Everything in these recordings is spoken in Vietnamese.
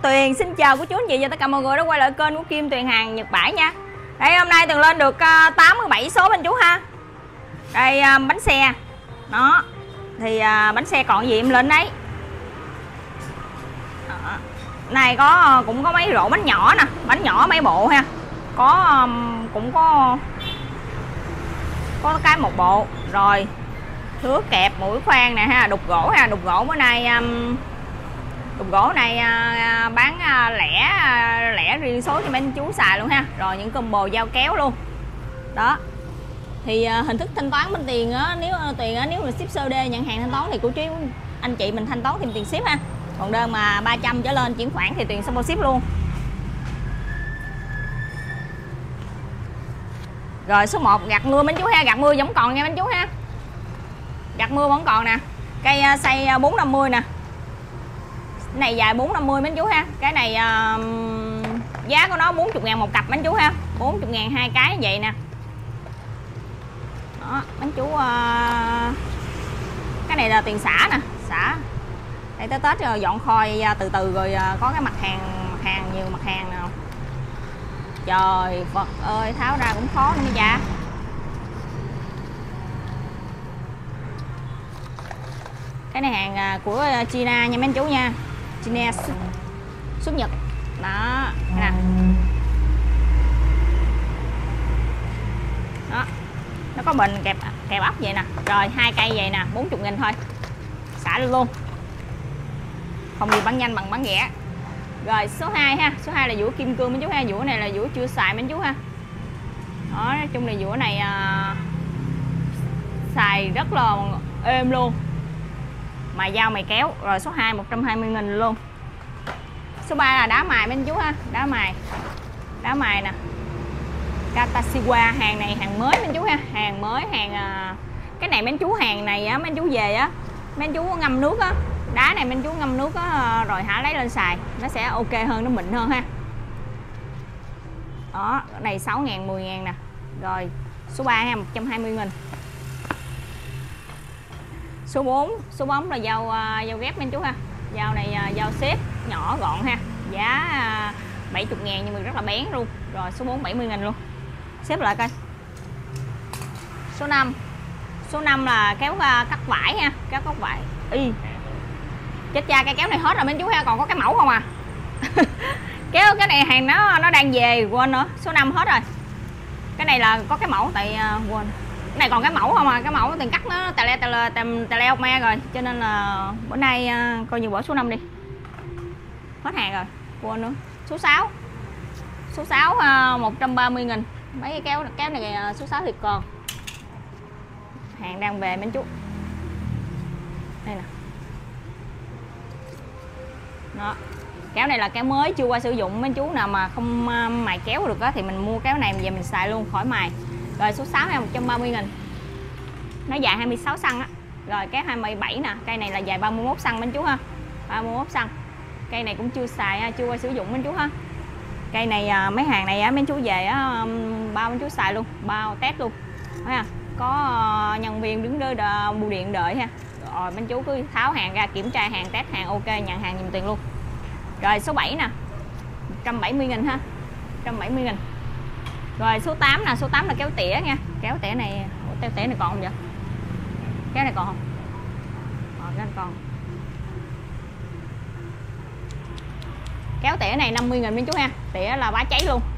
Tuyền xin chào cô chú anh chị và tất cả mọi người đã quay lại kênh của Kim Tuyền hàng Nhật Bản nha. Đây hôm nay Tuyền lên được 87 số bên chú ha. Đây bánh xe. Đó. Thì bánh xe còn gì em lên đấy. Này cũng có mấy rổ bánh nhỏ nè, bánh nhỏ mấy bộ ha. Cũng có cái một bộ rồi. Thứa kẹp mũi khoan nè ha, đục gỗ ha, đục gỗ bữa nay đục gỗ này bán lẻ riêng số cho mấy anh chú xài luôn ha. Rồi những combo dao kéo luôn. Đó. Thì hình thức thanh toán bên tiền á, nếu mà ship COD nhận hàng thanh toán thì cô chú anh chị mình thanh toán thêm tiền ship ha. Còn đơn mà 300 trở lên chuyển khoản thì Tuyền sẽ bao ship luôn. Rồi số 1 gạt mưa mấy chú ha, gạt mưa vẫn còn nha mấy chú ha. Gạt mưa vẫn còn nè. Cây size 450 nè. Cái này dài 450 mấy chú ha. Cái này giá của nó 40.000 một cặp mấy chú ha. 40.000 hai cái vậy nè. Đó, mấy chú cái này là tiền xả nè, xả. Đây tới Tết rồi dọn khoi từ từ rồi có cái mặt hàng nhiều mặt hàng nào. Trời Phật ơi, tháo ra cũng khó nữa nha. Cái này hàng của China nha mấy anh chú nha. China xuất Nhật. Đó, nè. Đó. Nó có bình kẹp ốc vậy nè. Rồi hai cây vậy nè, 40.000 thôi. Xả luôn. Không gì bán nhanh bằng bán rẻ. Rồi số 2 ha, số 2 là dũa kim cương mấy chú ha, dũa này là dũa chưa xài mấy chú ha. Đó, nói chung là dũa này xài rất là êm luôn. Mài dao mài kéo. Rồi số 2 120.000 luôn. Số 3 là đá mài mấy chú ha, đá mài. Đá mài nè. Katashiwa, hàng này hàng mới mấy chú ha, hàng mới, hàng cái này mấy chú hàng này á, mấy chú về á, mấy chú ngâm nước á, đá này mấy chú ngâm nước á rồi hả lấy lên xài, nó sẽ ok hơn, nó mịn hơn ha. Đó, cái này 6.000 10.000 nè. Rồi số 3 ha 120.000. Số 4 là dao ghép mấy chú ha. Dao này dao xếp nhỏ gọn ha. Giá 70.000 nhưng mà rất là bén luôn. Rồi số 4 70.000 luôn. Xếp lại coi. Số 5. Số 5 là kéo cắt vải ha, kéo cắt vải. Chết cha, cái kéo này hết rồi mấy chú ha, còn có cái mẫu không à. Kéo cái này hàng nó đang về quên nữa. Số 5 hết rồi. Cái này là có cái mẫu tại quên. Cái này còn cái mẫu không à, cái mẫu tiền cắt nó tè leo me rồi, cho nên là bữa nay coi như bỏ số 5 đi. Hết hàng rồi, quên nữa. Số 6. Số 6 130.000. Mấy cái kéo này số 6 thì còn. Hàng đang về mấy chú. Đây nè. Đó. Kéo này là kéo mới chưa qua sử dụng, mấy chú nào mà không mài kéo được á thì mình mua kéo này về mình xài luôn khỏi mài. Rồi số 6 là 130.000. Nó dài 26 cm á. Rồi kéo 27 nè, cây này là dài 31 cm mấy chú ha. 31 cm. Cây này cũng chưa xài, chưa qua sử dụng mấy chú ha. Cây này mấy hàng này á mấy chú về á bao mấy chú xài luôn, bao test luôn. Thấy không? Có nhân viên đứng đó bưu điện đợi ha. Rồi mấy chú cứ tháo hàng ra kiểm tra hàng, test hàng ok, nhận hàng giùm tiền luôn. Rồi số 7 nè. 170.000 ha. 170.000. Rồi số 8 nè, số 8 là kéo tỉa nha. Kéo tỉa này, kéo tỉa này còn không vậy? Kéo này còn không? Cái này còn. Kéo tỉa này 50.000 mấy chú ha. Tỉa là bá cháy luôn.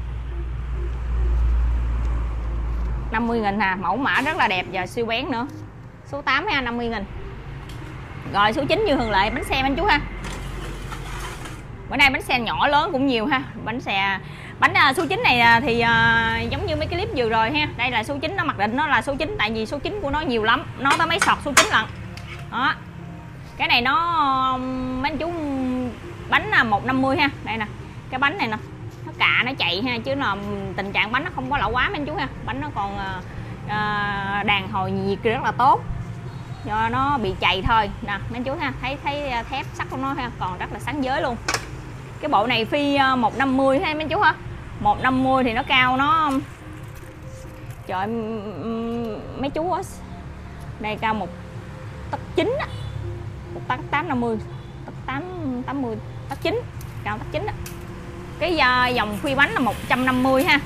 50.000 ha, mẫu mã rất là đẹp và siêu bén nữa. Số 8 ha 50.000. Rồi số 9 như thường lệ bánh xe mấy chú ha. Bữa nay bánh xe nhỏ lớn cũng nhiều ha. Bánh số 9 này thì giống như mấy cái clip vừa rồi ha. Đây là số 9, nó mặc định nó là số 9 tại vì số 9 của nó nhiều lắm, nó tới mấy sọt số 9 lận. Đó. Cái này nó mấy chú bánh là 150 ha. Đây nè. Cái bánh này nè. Nó cạ nó chạy ha, chứ là tình trạng bánh nó không có lẩu quá mấy chú ha. Bánh nó còn đàn hồi nhiệt rất là tốt. Do nó bị chày thôi nè mấy chú ha, thấy thép sắt của nó ha, còn rất là sáng giới luôn. Cái bộ này phi 150 ha mấy chú ha. 150 thì nó cao nó trời mấy chú á. Đây cao 1,9 á. 1,850, 1,80, 1,9. cao tấc 9 á. Cái dòng khuy bánh là 150 ha.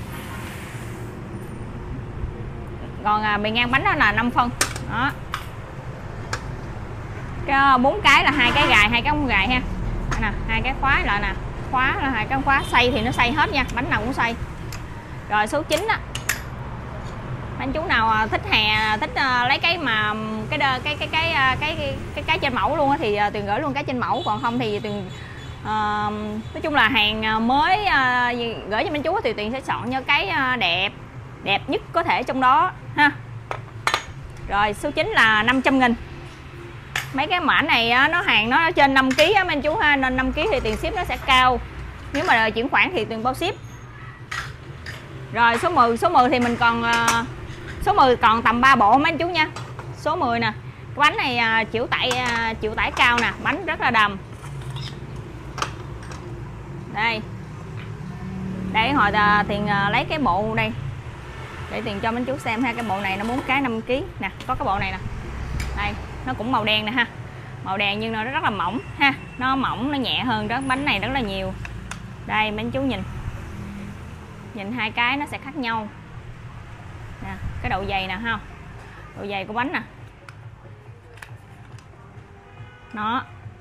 Còn bề ngang bánh đó là 5 phân. Đó. Cái 4 cái là 2 cái gài, 2 cái ống gài ha. Nè, 2 cái khóa lại nè. Khóa là 2 cái khóa, xay thì nó xay hết nha, bánh nào cũng xay. Rồi số 9 á. Anh chú nào thích thích lấy cái mà cái trên mẫu luôn á thì Tuyền gửi luôn cái trên mẫu, còn không thì Tuyền nói chung là hàng mới gửi cho anh chú thì Tuyền sẽ chọn cho cái đẹp nhất có thể trong đó ha. Rồi số 9 là 500.000. Mấy cái mã này nó hàng nó trên 5 kg á anh chú ha, nên 5 kg thì tiền ship nó sẽ cao. Nếu mà chuyển khoản thì Tuyền bao ship. Rồi số 10 thì mình còn số 10 còn tầm 3 bộ mấy anh chú nha. Số 10 nè. Cái bánh này chịu tải cao nè, bánh rất là đầm. Đây. Đây hồi Tiền lấy cái bộ đây. Để Tiền cho mấy chú xem ha, cái bộ này nó 4 cái 5 kg nè, có cái bộ này nè. Đây, nó cũng màu đen nè ha. Màu đen nhưng nó rất là mỏng ha, nó mỏng, nó nhẹ hơn đó, bánh này rất là nhiều. Đây mấy anh chú nhìn. Nhìn hai cái nó sẽ khác nhau. Nè, cái độ dày nè ha. Độ dày của bánh nè. Nó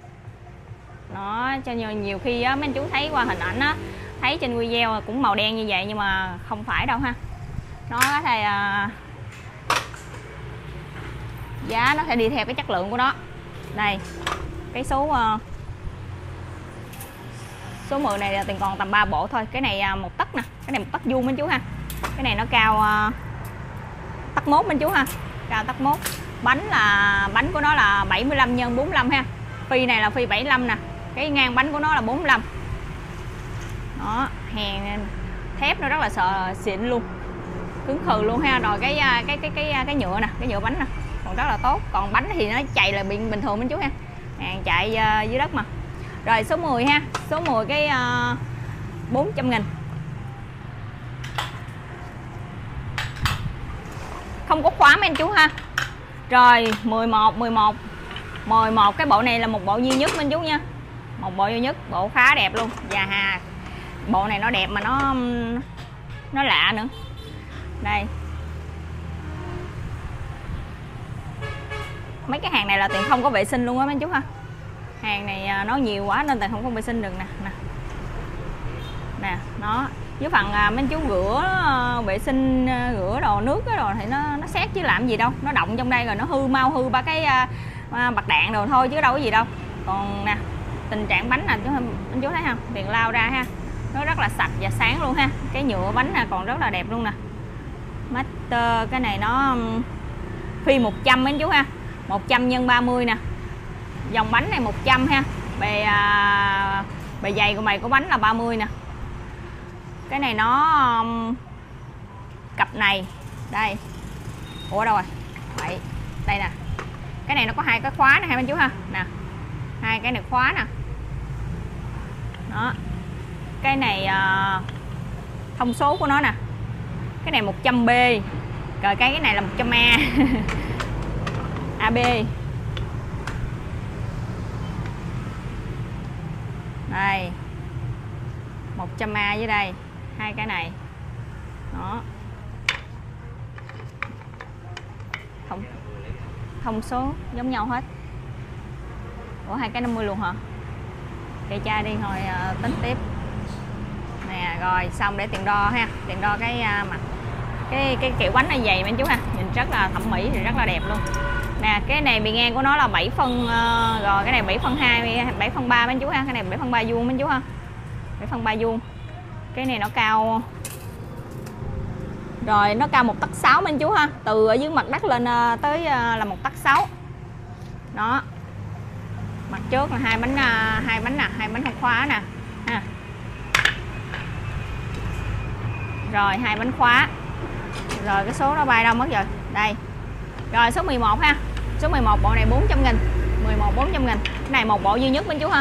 cho nhiều khi á mấy anh chú thấy qua hình ảnh á, thấy trên video cũng màu đen như vậy nhưng mà không phải đâu ha. Nó có thể giá nó sẽ đi theo cái chất lượng của nó. Đây. Cái số 10 này là Tiền còn tầm 3 bộ thôi. Cái này 1 tấc nè, cái này 1 tấc vuông mấy chú ha. Cái này nó cao tấc 1 mấy chú ha. Cao tấc 1. Bánh của nó là 75 x 45 ha. Phi này là phi 75 nè. Cái ngang bánh của nó là 45. Đó, hàng thép nó rất là xịn luôn. Cứng khừ luôn ha. Rồi cái nhựa nè, cái nhựa bánh nè còn rất là tốt. Còn bánh thì nó chạy là bình thường mấy chú ha. Hàng chạy dưới đất mà. Rồi số 10 ha. Số 10 cái 400.000. Không có khóa mấy anh chú ha. Rồi 11 cái bộ này là một bộ duy nhất mấy anh chú nha. Một bộ duy nhất, bộ khá đẹp luôn. Và bộ này nó đẹp mà nó lạ nữa. Đây. Mấy cái hàng này là Tiền không có vệ sinh luôn á mấy anh chú ha. Hàng này nó nhiều quá nên Tiền không có vệ sinh được nè. Nè, nó với phần mấy anh chú rửa vệ sinh rửa đồ nước cái đồ thì nó xét chứ làm gì đâu. Nó động trong đây rồi nó mau hư ba cái bạc đạn đồ thôi chứ đâu có gì đâu. Còn nè, tình trạng bánh nè anh chú thấy không? Tiền lao ra ha. Nó rất là sạch và sáng luôn ha. Cái nhựa bánh nè còn rất là đẹp luôn nè. Master cái này nó phi 100 mấy anh chú ha. 100 x 30 nè. Dòng bánh này 100 ha. Bề dày của bánh là 30 nè. Cái này nó cặp này. Đây. Ủa đâu rồi? Vậy. Đây nè. Cái này nó có 2 cái khóa nè hai anh chú ha. Nè. 2 cái này khóa nè. Đó. Cái này thông số của nó nè. Cái này 100B. Rồi cái này là 100A. AB. Đây. 100A dưới đây. 2 cái này. Đó. Thông số giống nhau hết. Ủa 2 cái 50 luôn hả? Kệ cha đi rồi tính tiếp. Nè rồi xong để Tiền đo ha. Tiền đo cái mặt cái kiểu bánh này dày mấy anh chú ha. Nhìn rất là thẩm mỹ thì rất là đẹp luôn. Nè cái này bề ngang của nó là 7 phân rồi cái này 7 phân 2 7 phân 3 mấy anh chú ha. Cái này 7 phân 3 vuông mấy anh chú ha. 7 phân 3 vuông. Cái này nó cao. Rồi nó cao 1 tấc 6 mấy anh chú ha. Từ ở dưới mặt đất lên tới là 1 tấc 6. Đó. Mặt trước là hai bánh nè, 2 bánh không khóa nè ha. Rồi 2 bánh khóa. Rồi cái số nó bay đâu mất rồi. Đây. Rồi số 11 ha. Số 11 bộ này 400.000. 11 400.000. Cái này một bộ duy nhất bên chú ha.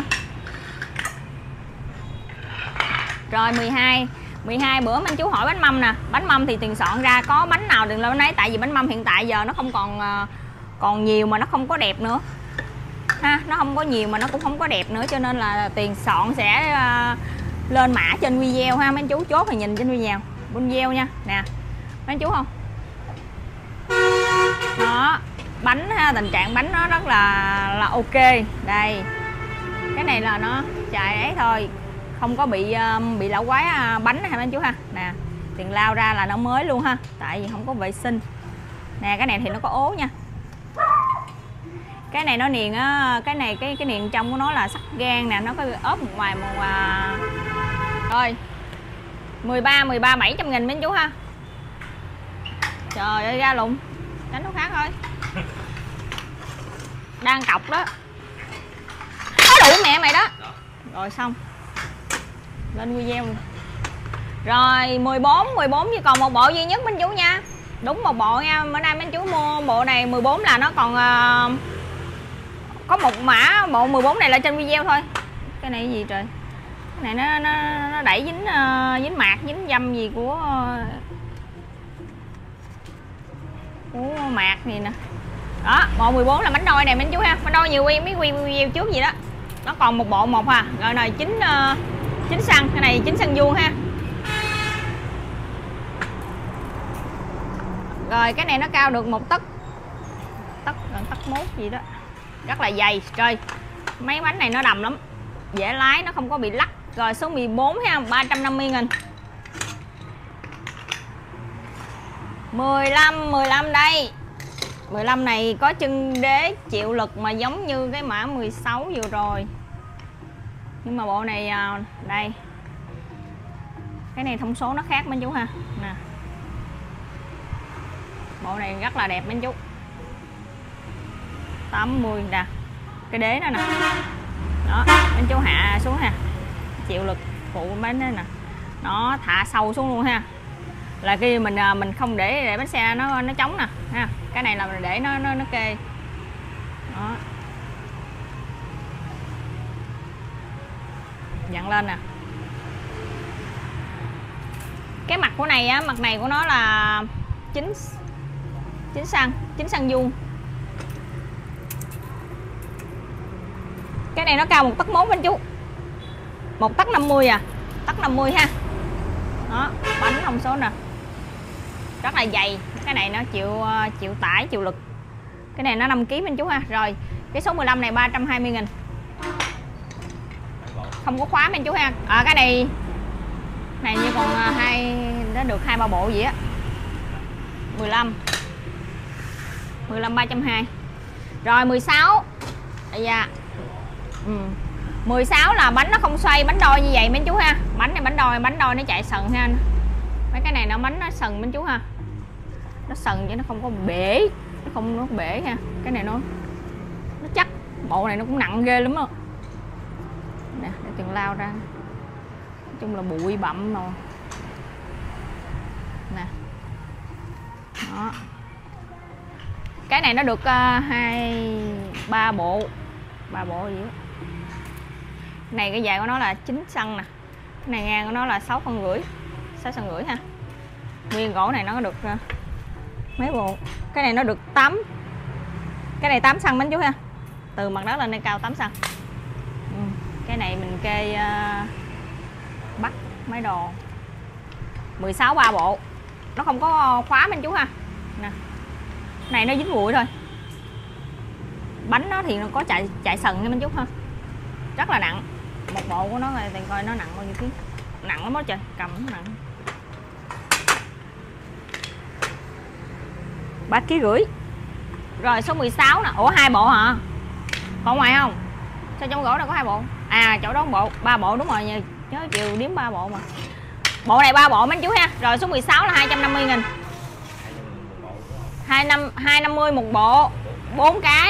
Rồi 12 bữa anh chú hỏi bánh mâm nè. Bánh mâm thì Tiền soạn ra có bánh nào đừng lên đấy. Tại vì bánh mâm hiện tại giờ nó không còn nhiều mà nó không có đẹp nữa ha, nó không có nhiều mà nó cũng không có đẹp nữa, cho nên là Tiền soạn sẽ lên mã trên video ha mấy anh chú. Chốt thì nhìn trên video nha. Nè mấy anh chú không, đó bánh ha, tình trạng bánh nó rất là ok. Đây cái này là nó chạy ấy thôi, không có bị lảo quái bánh ha mấy anh chú ha. Nè Tiền lao ra là nó mới luôn ha, tại vì không có vệ sinh. Nè cái này thì nó có ố nha, cái này nó niền á, cái này cái niền trong của nó là sắt gan nè, nó có ốp một ngoài một rồi 13 700.000 mấy chú ha. Trời ơi ra lụng, đánh nó khác thôi, đang cọc đó, có đủ mẹ mày đó. Rồi xong lên video rồi 14 chỉ còn một bộ duy nhất mấy chú nha, đúng một bộ nha. Bữa nay mấy chú mua bộ này 14 là nó còn có một mã bộ 14 này là trên video thôi. Cái này cái gì trời, cái này nó đẩy dính mạc dính dâm gì của mạc gì nè. Đó bộ 14 là bánh đôi này mấy chú ha, bánh đôi nhiều mấy video trước gì đó. Nó còn một bộ một ha. Rồi này chín xăng, cái này 9 xăng vuông ha. Rồi cái này nó cao được 1 tấc, gần tấc mốt gì đó, rất là dày. Trời mấy bánh này nó đầm lắm, dễ lái, nó không có bị lắc. Rồi số 14 ha, 350.000. 15 đây. 15 này có chân đế chịu lực mà giống như cái mã 16 vừa rồi. Nhưng mà bộ này đây. Cái này thông số nó khác mấy chú ha. Nè. Bộ này rất là đẹp mấy chú. 80 nè. Cái đế đó nè. Đó, mấy chú hạ xuống ha. Chịu lực phụ bánh đó nè. Nó thả sâu xuống luôn ha. Là khi mình không để bánh xe nó trống nè ha. Cái này là để nó kê. Đó. Dặn lên nè. Cái mặt của này á, mặt này của nó là 9 xăng vuông. Cái này nó cao 1 tấc 1 anh chú. 1 tấc 50 à. Tấc 50 ha. Đó, bánh thông số nè. Rất là dày. Cái này nó chịu tải, chịu lực. Cái này nó 5 kg anh chú ha. Rồi, cái số 15 này 320.000. Không có khóa anh chú ha. Cái này như còn nó được 2-3 bộ gì á. 15 320. Rồi 16. Đây da. 16 là bánh nó không xoay, bánh đôi như vậy mấy chú ha. Bánh này bánh đôi nó chạy sần ha. Mấy cái này nó bánh nó sần mấy chú ha. Nó sần chứ nó không có bể, nó bể ha. Cái này nó chắc. Bộ này nó cũng nặng ghê lắm á. Nè, để Tuyền lao ra. Nói chung là bụi bặm rồi. Nè. Đó. Cái này nó được 3 bộ. 3 bộ gì đó. Cái này cái dài của nó là 9 xăng nè. Cái này ngang của nó là 6,5 phân. 6,5 phân ha. Nguyên gỗ này nó có được mấy bộ. Cái này nó được 8. Cái này 8 xăng mấy chú ha. Từ mặt đất lên đây cao 8 xăng. Cái này mình kê bắt mấy đồ. 16 3 bộ. Nó không có khóa mấy chú ha. Nè. Cái này nó dính bụi thôi. Bánh nó thì nó có chạy sần nha mấy chú ha. Rất là nặng. Một bộ của nó này Tiền coi nó nặng bao nhiêu ký. Nặng lắm đó trời, cầm nó nặng. 3,5 kg. Rồi số 16 nè. Ủa 2 bộ hả? Còn ngoài không? Sao trong gỗ đâu có 2 bộ? À chỗ đó 1 bộ, 3 bộ đúng rồi, nhớ chiều đếm 3 bộ mà. Bộ này 3 bộ mấy chú ha. Rồi số 16 là 250.000. 250 một bộ, 4 cái.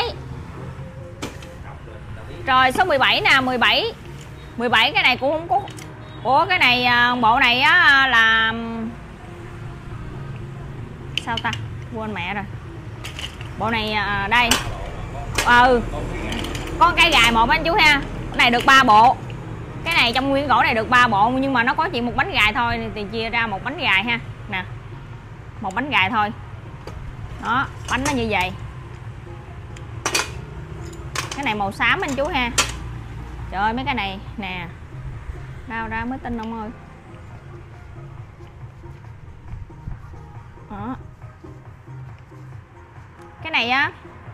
Rồi số 17 nè, 17 cái này cũng không có. Ủa cái này bộ này á là sao ta? Quên mẹ rồi. Bộ này đây. Có cái gài một anh chú ha. Cái này được 3 bộ. Cái này trong nguyên gỗ này được 3 bộ nhưng mà nó có chỉ một bánh gài thôi thì chia ra một bánh gài ha. Nè. Một bánh gài thôi. Đó, bánh nó như vậy. Cái này màu xám anh chú ha. Trời ơi mấy cái này nè, đao ra mới tin ông ơi. Đó. Cái này á,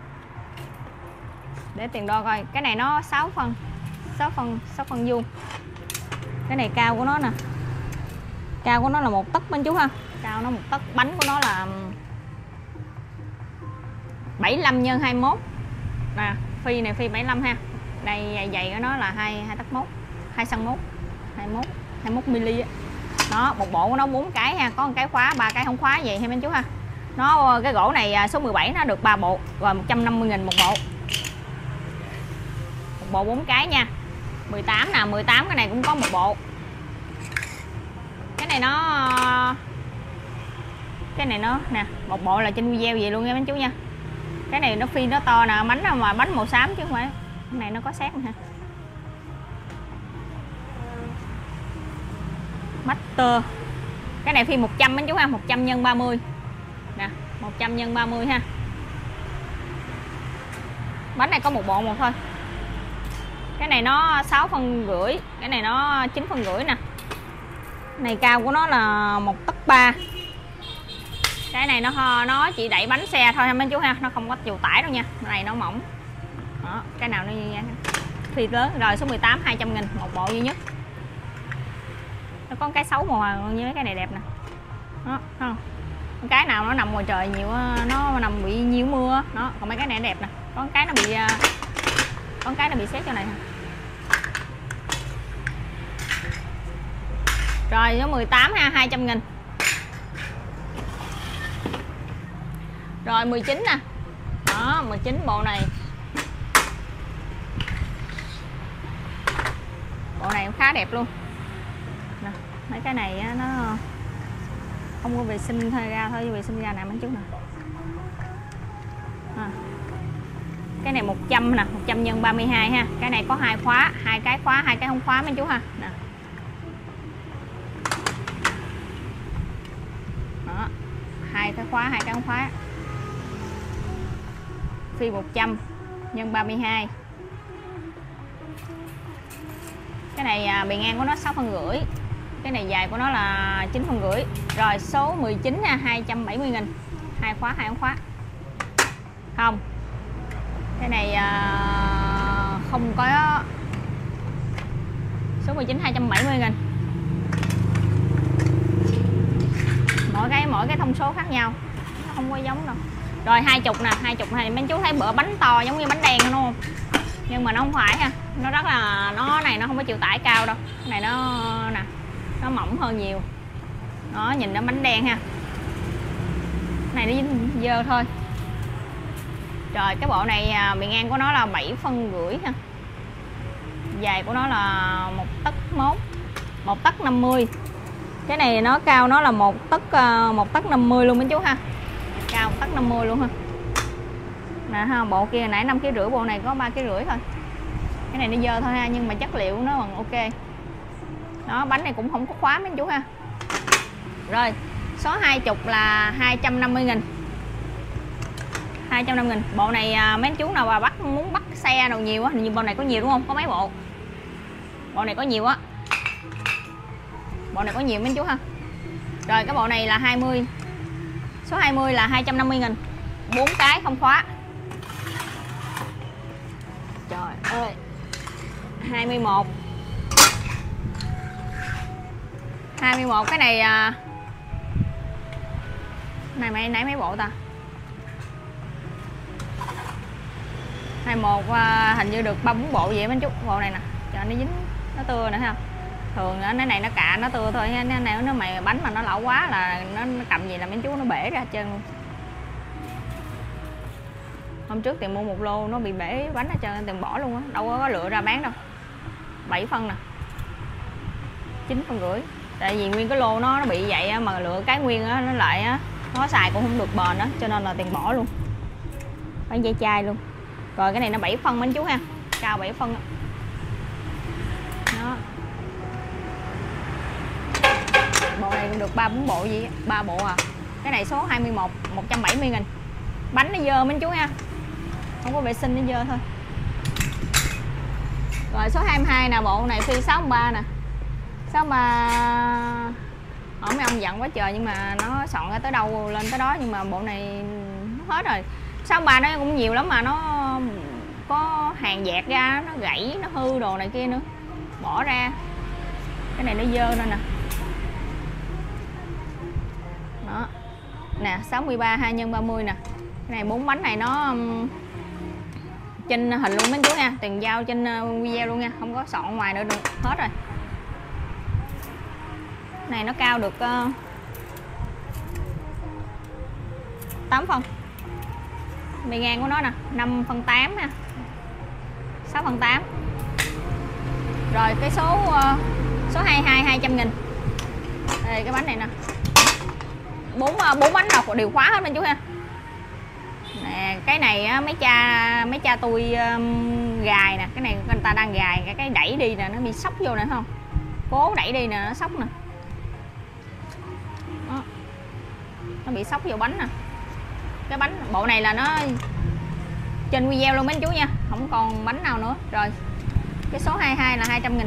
để tiền đo coi, cái này nó 6 phân vuông. Cái này cao của nó nè, cao của nó là 1 tấc anh chú ha, cao nó 1 tấc. Bánh của nó là 75 x 21 nè, phi này phi 75 ha. Đây dày của nó là 2 tấc 1, 2 cm 1, 21 mm á. Đó, một bộ của nó 4 cái ha, có một cái khóa, 3 cái không khóa vậy ha anh chú ha. Nó cái gỗ này số 17 nó được 3 bộ rồi 150.000 một bộ. Một bộ 4 cái nha. 18 nè, 18 cái này cũng có một bộ. Cái này nó nè, một bộ là trên video vậy luôn nha anh chú nha. Cái này nó phi nó to nè, bánh mà bánh màu xám chứ không phải. Cái này nó có xét nè ha. Master. Cái này phi 100 anh chú ha, 100 x 30. Nè, 100 x 30 ha. Bánh này có một bộ một thôi. Cái này nó 6,5 phân, cái này nó 9,5 phân nè. Này cao của nó là 1 tấc 3. Cái này nó chỉ đẩy bánh xe thôi anh chú ha, nó không có chịu tải đâu nha. Cái này nó mỏng. Đó, cái nào nó như phi lớn. Rồi số 18 200.000 một bộ duy nhất. Nó có cái xấu màu như mấy cái này đẹp nè. Đó, không. Cái nào nó nằm ngoài trời nhiều, nó nằm bị nhiều mưa. Đó, còn mấy cái này đẹp nè. Có cái nó bị xét chỗ này. Rồi số 18 ha, 200.000. Rồi 19 nè. Đó, 19 bộ này. Bộ này cũng khá đẹp luôn. Nè, mấy cái này á, nó không có vệ sinh thôi ra thôi, vệ sinh ra nè mấy chú nè. Cái này 100 nè, 100 x 32 ha. Cái này có 2 khóa, 2 cái khóa, 2 cái không khóa mấy chú ha. Nè. Đó. 2 cái khóa, 2 cái không khóa. Phi 100 x 32. Cái này bề ngang của nó 6,5 phân. Cái này dài của nó là 9,5 phân. Rồi số 19 nha, 270.000. 2 khóa, 2 không khóa. Không. Cái này không có. Số 19 270.000. Mỗi cái thông số khác nhau, nó không có giống đâu. Rồi 20 nè, 20 này mấy chú thấy bữa bánh to giống như bánh đen đúng không? Nhưng mà nó không phải ha. Nó rất là nó không có chịu tải cao đâu. Cái này nó nè, nó mỏng hơn nhiều. Đó, nhìn nó bánh đen ha. Cái này nó dơ thôi. Rồi cái bộ này bề ngang của nó là 7,5 phân ha. Dài của nó là 1 tấc 1, 1 tấc 50. Cái này nó cao nó là 1 tấc 50 luôn mấy chú ha. Cao 1 tấc 50 luôn ha. Nè ha, bộ kia nãy 5,5 kg, bộ này có 3,5 kg thôi. Cái này nó dơ thôi ha, nhưng mà chất liệu nó còn ok. Đó, bánh này cũng không có khóa mấy chú ha. Rồi, số 20 là 250.000. 250.000. Bộ này mấy chú nào mà muốn bắt xe đồ nhiều á, như bộ này có nhiều đúng không? Có mấy bộ. Bộ này có nhiều á. Bộ này có nhiều mấy chú ha. Rồi cái bộ này là 20. Số 20 là 250.000. 4 cái không khóa. Trời ơi. 21. 21 cái này này nãy mấy bộ ta? 21 hình như được 3-4 bộ vậy mấy chú. Bộ này nè, cho nó dính, nó tưa nữa ha. Thường cái này nó cạ nó tưa thôi, cái này nó mày bánh mà nó lẩu quá là nó cầm gì là mấy chú nó bể ra hết trơn luôn. Hôm trước tiền mua một lô nó bị bể bánh hết trơn, tiền bỏ luôn á, đâu có lựa ra bán đâu. 7 phân nè, 9,5 phân. Tại vì nguyên cái lô nó bị vậy mà lựa cái nguyên á nó lại á, nó xài cũng không được bền đó, cho nên là tiền bỏ luôn. Bán dây chai luôn. Rồi cái này nó 7 phân mấy chú ha, cao 7 phân đó. Bộ này cũng được 3-4 bộ gì, 3 bộ à. Cái này số 21 170.000. Bánh nó dơ mấy chú ha, không có vệ sinh, nó dơ thôi. Rồi số 22 nè, bộ này phi 63 nè. 63 ở mấy ông dặn quá trời nhưng mà nó soạn ra tới đâu lên tới đó, nhưng mà bộ này nó hết rồi. 63 nó cũng nhiều lắm mà nó có hàng dẹt ra, nó gãy, nó hư đồ này kia nữa. Bỏ ra. Cái này nó dơ nữa nè. Đó. Nè, 63 2x30 nè. Cái này 4 bánh này nó trên hình luôn mấy chú nha, tiền giao trên video luôn nha, không có soạn ngoài nữa được, hết rồi. Này nó cao được 8 phân. Bề ngang của nó nè, 5/8 ha. 6/8. Rồi cái số 22 200.000. Đây cái bánh này nè. 4 bánh nào đều khóa hết bên chú ha. Nè, cái này á, mấy cha tôi gài nè, cái này người ta đang gài cái đẩy đi nè, nó bị sóc vô nè không? Cố đẩy đi nè, nó sóc nè. Đó. Nó bị sóc vô bánh nè. Cái bánh bộ này là nó trên video luôn mấy chú nha, không còn bánh nào nữa. Rồi cái số 22 là 200.000.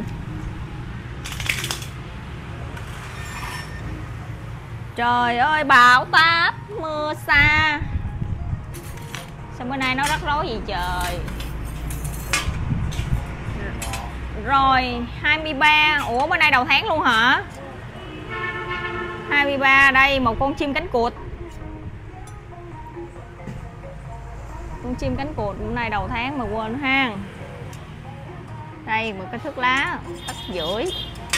Trời ơi bão táp mưa xa, sao bữa nay nó rắc rối gì trời. Rồi 23. Ủa bữa nay đầu tháng luôn hả? 23 đây, một con chim cánh cụt. Con chim cánh cụt bữa nay đầu tháng mà quên ha. Đây một cái thước lá tấc rưỡi.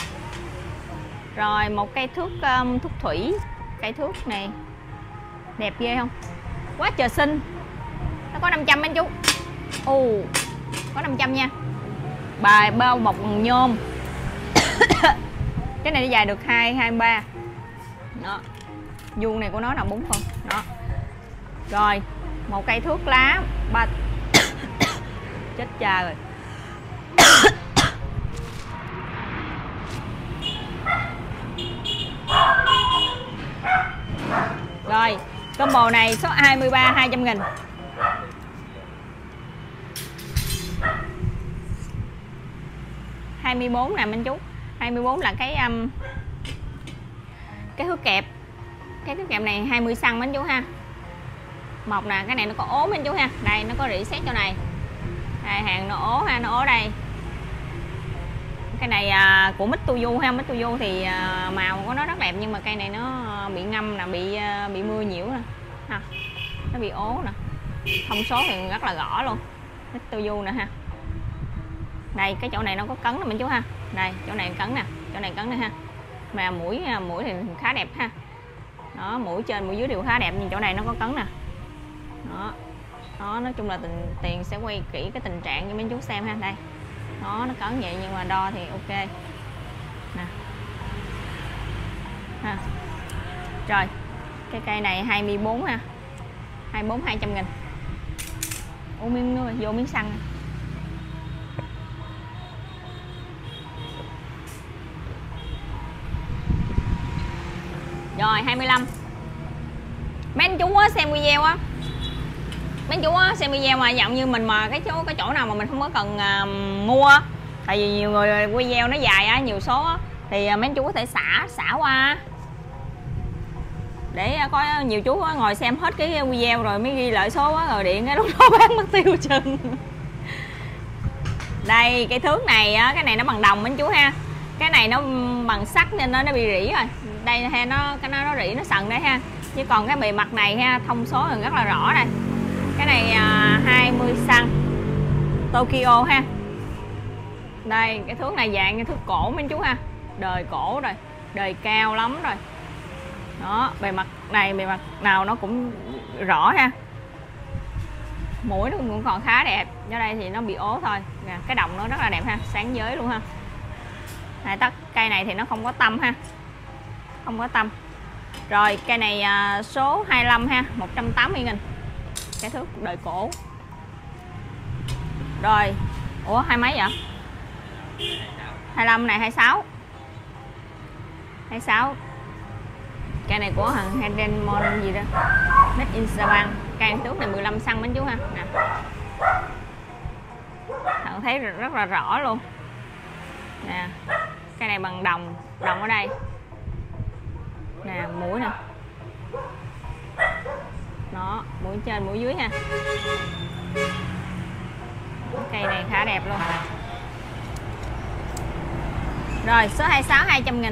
Rồi một cây thước thuốc thủy. Cây thước này đẹp ghê không? Quá trời xinh. Nó có 500 anh chú. Ồ, có 500 nha. Bài bao bọc bằng nhôm. Cái này nó dài được 23. Đó. Vuông này của nó là 4 phân. Đó. Rồi, một cây thước lá 3. Chết cha rồi. Rồi, combo này số 23 200.000. (24) nè anh chú. 24 là cái thước kẹp. Cái thước kẹp này 20 cm anh chú ha. Một nè, cái này nó có ốm anh chú ha. Đây nó có rỉ sét chỗ này. Đây hàng nó ố ha, nó ố đây. Cái này của Mitsubishi ha, Mitsubishi thì màu của nó rất đẹp nhưng mà cây này nó bị ngâm nè, bị mưa nhiễu nè. Ha. Nó bị ố nè. Thông số thì rất là rõ luôn. Mitsubishi nè ha. Đây cái chỗ này nó có cấn nè mình chú ha. Đây, chỗ này cấn nè, chỗ này cấn nè ha. Mà mũi thì khá đẹp ha. Đó, mũi trên mũi dưới đều khá đẹp nhưng chỗ này nó có cấn nè. Đó. Đó, nói chung là tiền sẽ quay kỹ cái tình trạng cho mấy chú xem ha. Đây. Đó, nó cấn vậy nhưng mà đo thì ok nè ha. Rồi cái cây này 24 ha, 24 200.000. Ủa miếng nữa, vô miếng xăng này. Rồi 25. Mấy anh chú á, xem video á, mấy chú á, xem video mà giọng như mình mà cái chỗ nào mà mình không có cần mua, tại vì nhiều người video nó dài á, nhiều số á, thì mấy chú có thể xả qua để có nhiều chú ngồi xem hết cái video rồi mới ghi lại số á, rồi điện cái lúc đó bán mất tiêu chừng. Đây cái thước này á, cái này nó bằng đồng mấy chú ha, cái này nó bằng sắt nên nó bị rỉ rồi. Đây ha, nó rỉ nó sần đây ha, chứ còn cái bề mặt này ha, thông số thì rất là rõ đây. Cái này 20 cm Tokyo ha. Đây cái thước này dạng cái thước cổ mấy chú ha, đời cổ rồi, đời cao lắm rồi. Đó, bề mặt này bề mặt nào nó cũng rõ ha. Mũi nó cũng còn khá đẹp. Ở đây thì nó bị ố thôi nè, cái đồng nó rất là đẹp ha, sáng giới luôn ha. Này, tắt cây này thì nó không có tâm ha, không có tâm. Rồi cây này số 25 ha, 180.000. Cái thước đời cổ. Rồi ủa hai mấy vậy? 25 này 26. 26. Cây này của thằng Hedemon gì đó, Made in Japan. Cây thước này 15 cm chú ha nè. bạn thấy rất là rõ luôn nè. Cây này bằng đồng ở đây nè, mũi nè, đó, mũi trên mũi dưới ha. Cây này khá đẹp luôn. Rồi số 26 200.000.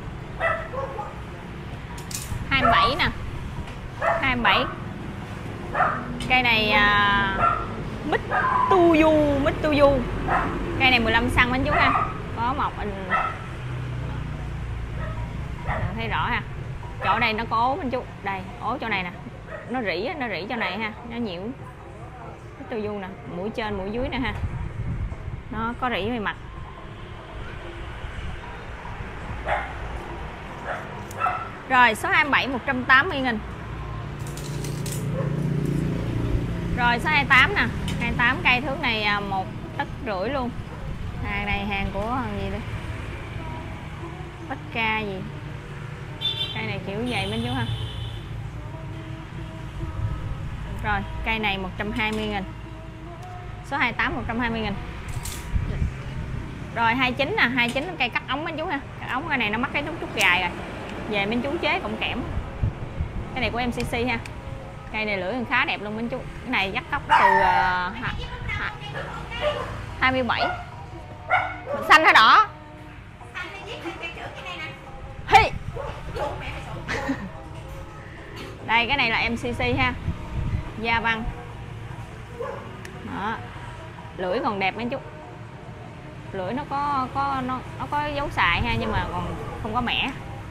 27 nè, 27. Cây này Mitsuyu. Cây này 15 xăng anh chú ha. Có một anh thấy rõ ha. Chỗ đây nó có ố anh chú. Đây, ố chỗ này nè. Nó rỉ chỗ này ha, nó nhiễu. Mitsuyu nè, mũi trên mũi dưới nè ha. Nó có rỉ về mặt. Rồi số 27 180.000. Rồi số 28 nè, 28 cây thước này 1,5 tấc luôn. Hàng này hàng của hàng gì đây? Bách ca gì? Cây này kiểu vậy bên chú ha. Rồi, cây này 120.000. Số 28 120.000. Rồi 29 nè, 29 cây cắt ống bên chú ha. Cắt ống cái này nó mắc cái chút gài rồi. Về bên chú chế cộng kẽm. Cái này của MCC ha. Cây này lưỡi khá đẹp luôn bên chú. Cái này dắt tóc từ 27. Xanh hay đỏ? Hi. Đây cái này là MCC ha. Da băng. Đó. Lưỡi còn đẹp mấy chú. Lưỡi nó có dấu xài ha, nhưng mà còn không có mẻ.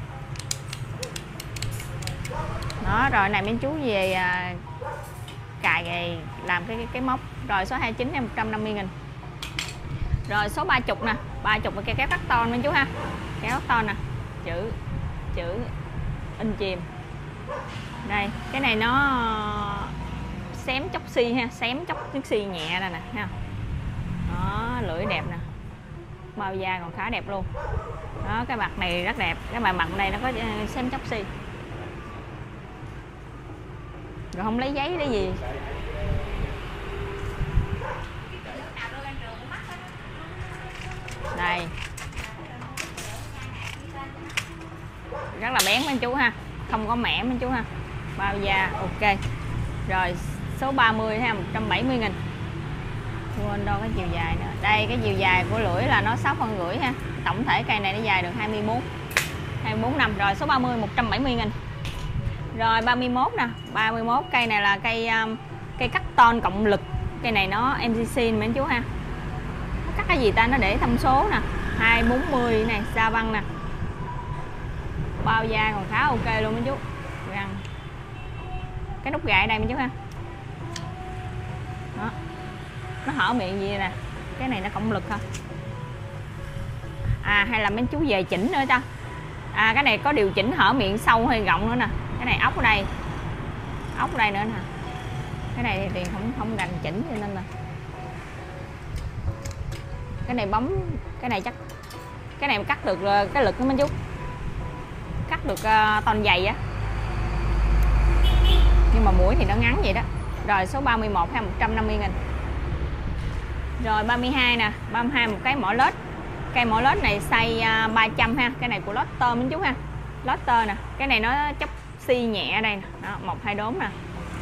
Đó, rồi này mấy chú về cài về làm cái móc. Rồi số 29 em 150.000. Rồi số 30 nè, 30 là cây kéo cắt ton mấy chú ha. Kéo cắt ton nè, chữ in chìm. Đây, cái này nó xém chóc xi ha, xém chóc nước xi nhẹ nè ha. Đó, lưỡi đẹp nè. Bao da còn khá đẹp luôn. Đó, cái mặt này rất đẹp. Cái mặt này nó có xém chóc xi. Rồi không lấy giấy để gì. Đây. Rất là bén mấy chú ha. Không có mẻ mấy chú ha. Bao da ok. Rồi số 30 ha, 170.000. Quên đâu cái chiều dài nữa. Đây cái chiều dài của lưỡi là nó 6,5 phân ha. Tổng thể cây này nó dài được 24 năm. Rồi số 30 170.000. Rồi 31 nè, 31 cây này là cây cắt ton cộng lực. Cây này nó MCC mấy chú ha. Cắt cái gì ta, nó để thông số nè. 240 này, da băng nè. Bao da còn khá ok luôn mấy chú. Răng. Cái nút gài đây mấy chú ha. Đó. Nó hở miệng gì nè. Cái này nó cộng lực ha. À hay là mấy chú về chỉnh nữa cho. À cái này có điều chỉnh hở miệng sâu hay rộng nữa nè. Cái này ốc ở đây. Ốc ở đây nữa nè. Cái này thì Tiền không rành chỉnh cho nên là. Cái này bấm, cái này chắc cái này cắt được cái lực đó mấy chú. Cắt được ton dày á. Nhưng mà mũi thì nó ngắn vậy đó. Rồi số 31 ha, 150.000. Rồi 32 nè, 32 một cái mỏ lết. Cây mỏ lết này size 300 ha. Cái này của Lotter mấy chú ha. Lotter nè. Cái này nó chóc xi nhẹ đây nè. Đó, 1-2 đốm nè.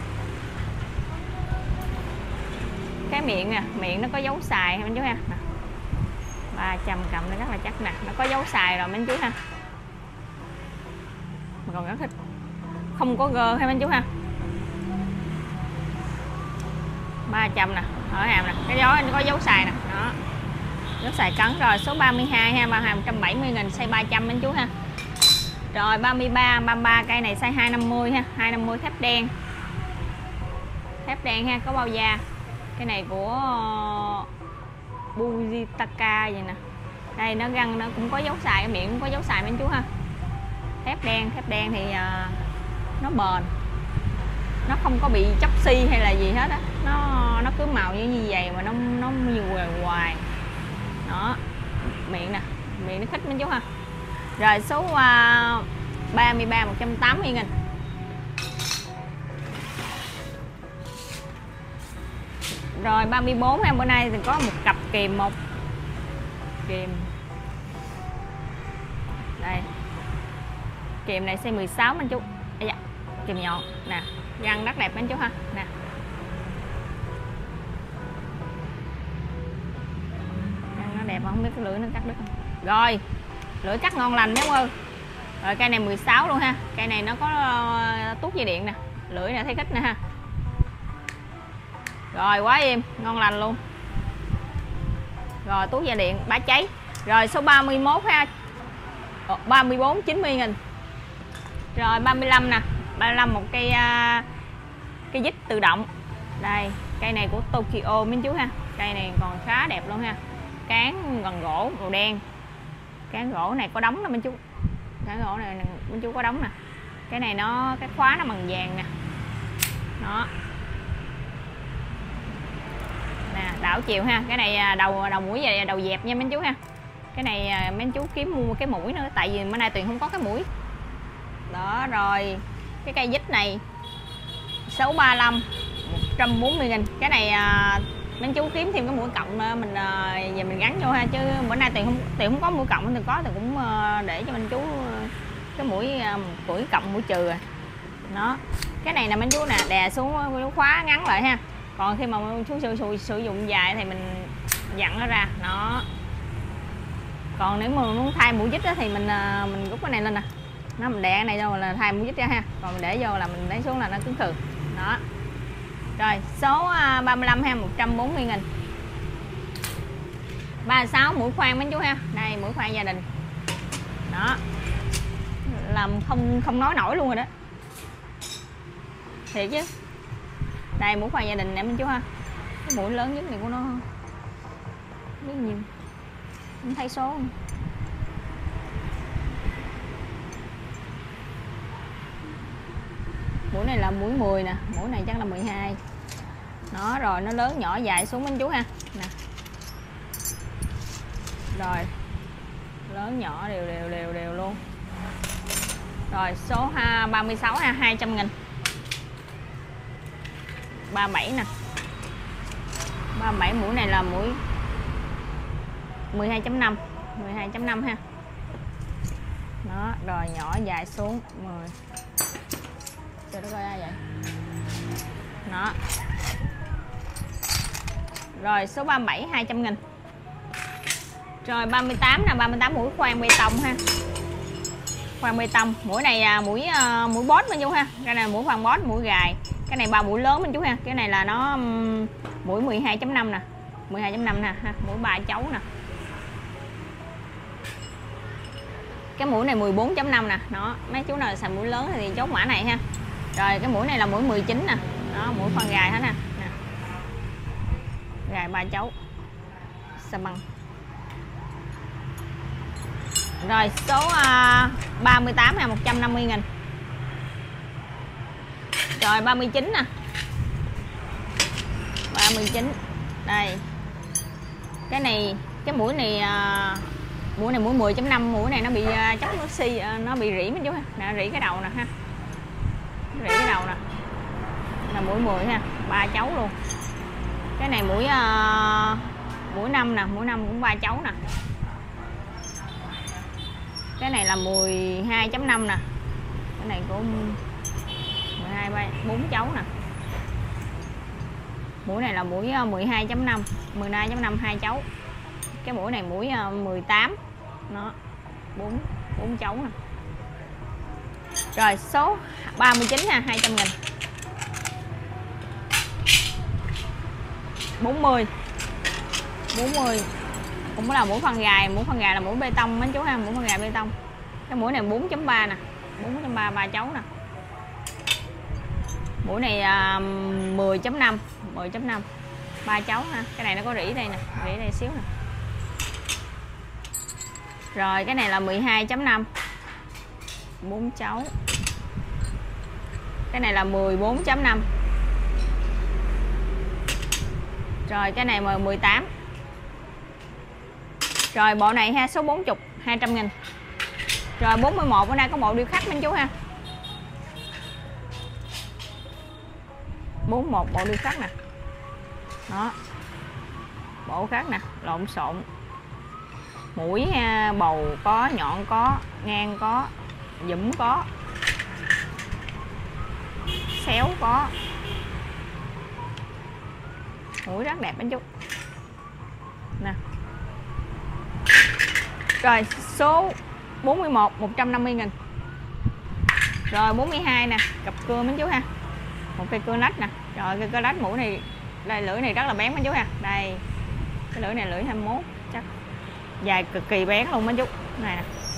Cái miệng nè, miệng nó có dấu xài ha mấy chú ha. Nè. 300 cầm nó rất là chắc nè. Nó có dấu xài rồi mấy chú ha. Mà còn rất thích. Không có gơ hay mấy chú ha. 300 nè, ở hàm nè, cái gió nó có dấu xài nè, đó. Dấu xài cấn. Rồi số 32 ha, 170.000, size 300 anh chú ha. Rồi 33 cây này size 250 ha, 250 thép đen. Thép đen ha, có bao da. Cái này của Bujitaka vậy nè. Đây nó găng nó cũng có dấu xài, cái miệng cũng có dấu xài anh chú ha. Thép đen thì nó bền. Nó không có bị chóc xi hay là gì hết á. Nó cứ màu như vậy mà nó như hoài. Đó. Miệng nè, miệng nó khít mấy chú ha. Rồi số 33 180.000. Rồi 34 ha, bữa nay thì có một cặp kìm, một kìm đây, kìm này size 16 anh chú. Dạ, kìm nhọn nè, găng rất đẹp anh chú ha nè. Găng nó đẹp mà không biết cái lưỡi nó cắt đứt không. Rồi lưỡi cắt ngon lành đúng không. Rồi cây này 16 luôn ha, cây này nó có tuốt dây điện nè, lưỡi này thấy thích nè ha. Rồi quá êm, ngon lành luôn. Rồi tuốt dây điện bá cháy. Rồi số 31 ha, 34 90.000. Rồi 35 nè, 35 một cây cây dít tự động. Đây, cây này của Tokyo mấy chú ha. Cây này còn khá đẹp luôn ha. Cán gần gỗ màu đen. Cán gỗ này có đóng nè mấy chú. Cán gỗ này mấy chú có đóng nè. Cái này nó cái khóa nó bằng vàng nè. Đó. Nè, đảo chiều ha. Cái này đầu mũi về đầu dẹp nha mấy chú ha. Cái này mấy chú kiếm mua cái mũi nữa, tại vì bữa nay Tuyền không có cái mũi. Đó rồi. Cái cây dít này 635 140.000. Cái này mấy chú kiếm thêm cái mũi cộng mình về mình gắn vô ha, chứ bữa nay Tuyền không có mũi cộng, Tuyền có thì cũng để cho mấy chú cái mũi cộng mũi trừ à. Đó. Cái này là mấy chú nè, đè xuống chú khóa ngắn lại ha. Còn khi mà chú sử dụng dài thì mình dặn nó ra. Nó. Còn nếu mà muốn thay mũi dít thì mình rút cái này lên nè. Nó mình đè cái này vô là thay mũi dít ra ha. Còn mình để vô là mình lấy xuống là nó cứng khừ. Đó. Rồi, số 35 ha, 140.000. 36 mũi khoan mấy chú ha. Đây mũi khoan gia đình. Đó. Làm không nói nổi luôn rồi đó. Thiệt chứ. Đây mũi khoan gia đình nè mấy chú ha. Cái mũi lớn nhất này của nó biết nhiều. Không thấy số không? Mũi này là mũi 10 nè, mũi này chắc là 12. Đó, rồi nó lớn nhỏ dài xuống mấy chú ha. Nè. Rồi. Lớn nhỏ đều luôn. Rồi số 36 ha, 200.000. 37 nè. 37 mũi này là mũi 12.5, 12.5 ha. Đó, rồi nhỏ dài xuống 10. Trời đất ơi ai vậy? Đó. Rồi số 37 200.000. Rồi 38 nè, 38 mũi khoan bê tông ha. Khoan bê tông, mũi này mũi boss mấy chú ha. Cái này mũi khoan boss, mũi gài. Cái này 3 mũi lớn mấy chú ha. Cái này là nó mũi 12.5 nè. 12.5 nè ha, mũi 3 chấu nè. Cái mũi này 14.5 nè. Đó, mấy chú nào xài mũi lớn thì chốt mã này ha. Rồi cái mũi này là mũi 19 nè. Đó, mũi khoan gài hết nè. Gài 3 chấu. Sa băng. Rồi số 38 là 150.000. Rồi 39 nè. 39. Đây. Cái này cái mũi này mũi 10.5, mũi này nó bị chóc nó nó bị rỉ mấy chú ha. Nè, rỉ cái đầu nè ha. Rỉ cái đầu nè. Là mũi 10 ha, 3 chấu luôn. Cái này mũi 5 nè, mũi 5 cũng 3 chấu nè. Cái này là 12.5 nè. Cái này cũng 4 chấu nè. Mũi này là mũi 12.5, 12.5 2 chấu. Cái mũi này mũi 18. Nó 4 chấu nè. Rồi số 39 ha, 200.000. 40 cũng là mũi khoan gài. Mũi khoan gài là mũi bê tông mấy chú ha, mũi khoan gài bê tông. Cái mũi này 4.3 nè, 4.3 3 chấu nè. Mũi này 10.5, 10.5 3 chấu ha. Cái này nó có rỉ đây nè, rỉ đây xíu nè. Rồi cái này là 12.5, 4 chấu. Cái này là 14.5. Rồi cái này 18. Rồi bộ này ha, số 40 200.000. Rồi 41 bữa nay có bộ điêu khắc mấy chú ha. 41 bộ điêu khắc nè. Đó. Bộ khác nè, lộn xộn. Mũi ha, bầu có, nhọn có, ngang có, dũm có, xéo có. Mũi rất đẹp anh chú nè. Rồi số 41 150.000. Rồi 42 nè, cặp cưa mấy chú ha. Một cây cưa nách nè. Rồi cây cưa nách mũi này, đây lưỡi này rất là bén mấy chú ha. Đây. Cái lưỡi này lưỡi 21 chắc. Dài cực kỳ bén luôn mấy chú. Này nè.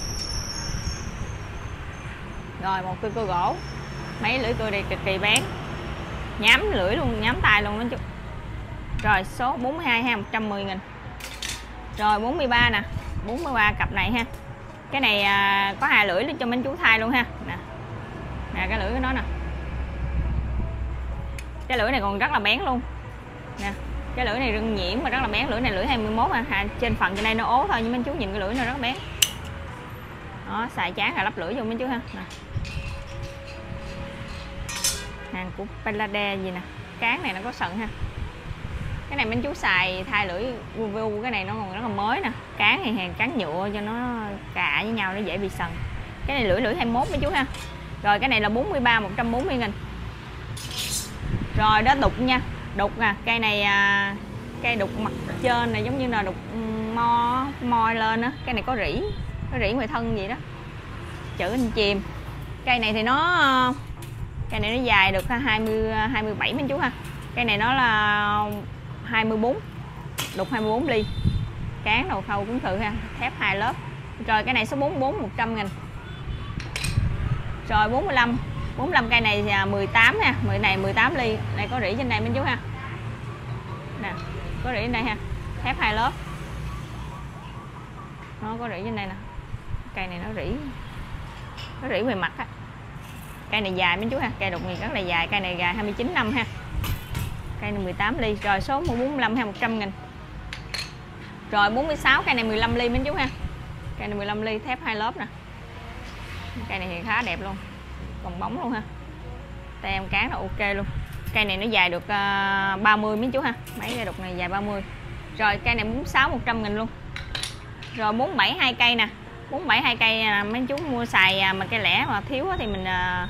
Rồi một cây cưa gỗ. Mấy lưỡi cưa này cực kỳ bén. Nhám lưỡi luôn, nhám tay luôn mấy chú. Rồi số 42 ha, 110.000. Rồi 43 nè, 43 cặp này ha. Cái này có 2 lưỡi cho mấy chú thay luôn ha. Nè. Nè cái lưỡi của nó nè. Cái lưỡi này còn rất là bén luôn. Nè. Cái lưỡi này rưng nhiễm mà rất là bén, lưỡi này lưỡi 21 ha. Trên phần trên đây nó ố thôi nhưng mấy chú nhìn cái lưỡi nó rất là bén. Đó, xài chán là lắp lưỡi vô mấy chú ha. Nè. Hàng của Palade gì nè. Cán này nó có sần ha. Cái này mấy chú xài thay lưỡi vu, cái này nó còn rất là mới nè. Cán thì hàng cán nhựa cho nó cạ với nhau nó dễ bị sần. Cái này lưỡi 21 mấy chú ha. Rồi cái này là 43 140.000. Rồi đó đục nha. Đục nè, cây này cây đục mặt trên này giống như là đục moi lên á. Cái này có rỉ ngoài thân gì đó. Chữ anh chìm. Cây này thì nó dài được 27 mấy chú ha. Cây này nó là 24, đục 24 ly. Cán đầu khâu cũng thử ha, thép 2 lớp. Rồi cái này số 44 100.000. Rồi 45 cây này là 18 ha, này 18 ly. Này có rỉ trên đây mấy chú ha. Nè, có rỉ trên đây ha. Thép 2 lớp. Nó có rỉ trên đây nè. Cây này nó rỉ về mặt á. Cây này dài mấy chú ha, cây đục này rất là dài, cây này dài 29 năm ha. Cây này 18 ly. Rồi số 45 ha, 100.000. Rồi 46 cây này 15 ly mấy chú ha. Cây này 15 ly, thép 2 lớp nè. Cây này thì khá đẹp luôn. Còn bóng luôn ha. Tem cán là ok luôn. Cây này nó dài được 30 mấy chú ha. Mấy cây đục này dài 30. Rồi cây này 46 100.000 luôn. Rồi 47 2 cây nè. 47 2 cây mấy chú mua xài mà cây lẻ mà thiếu thì mình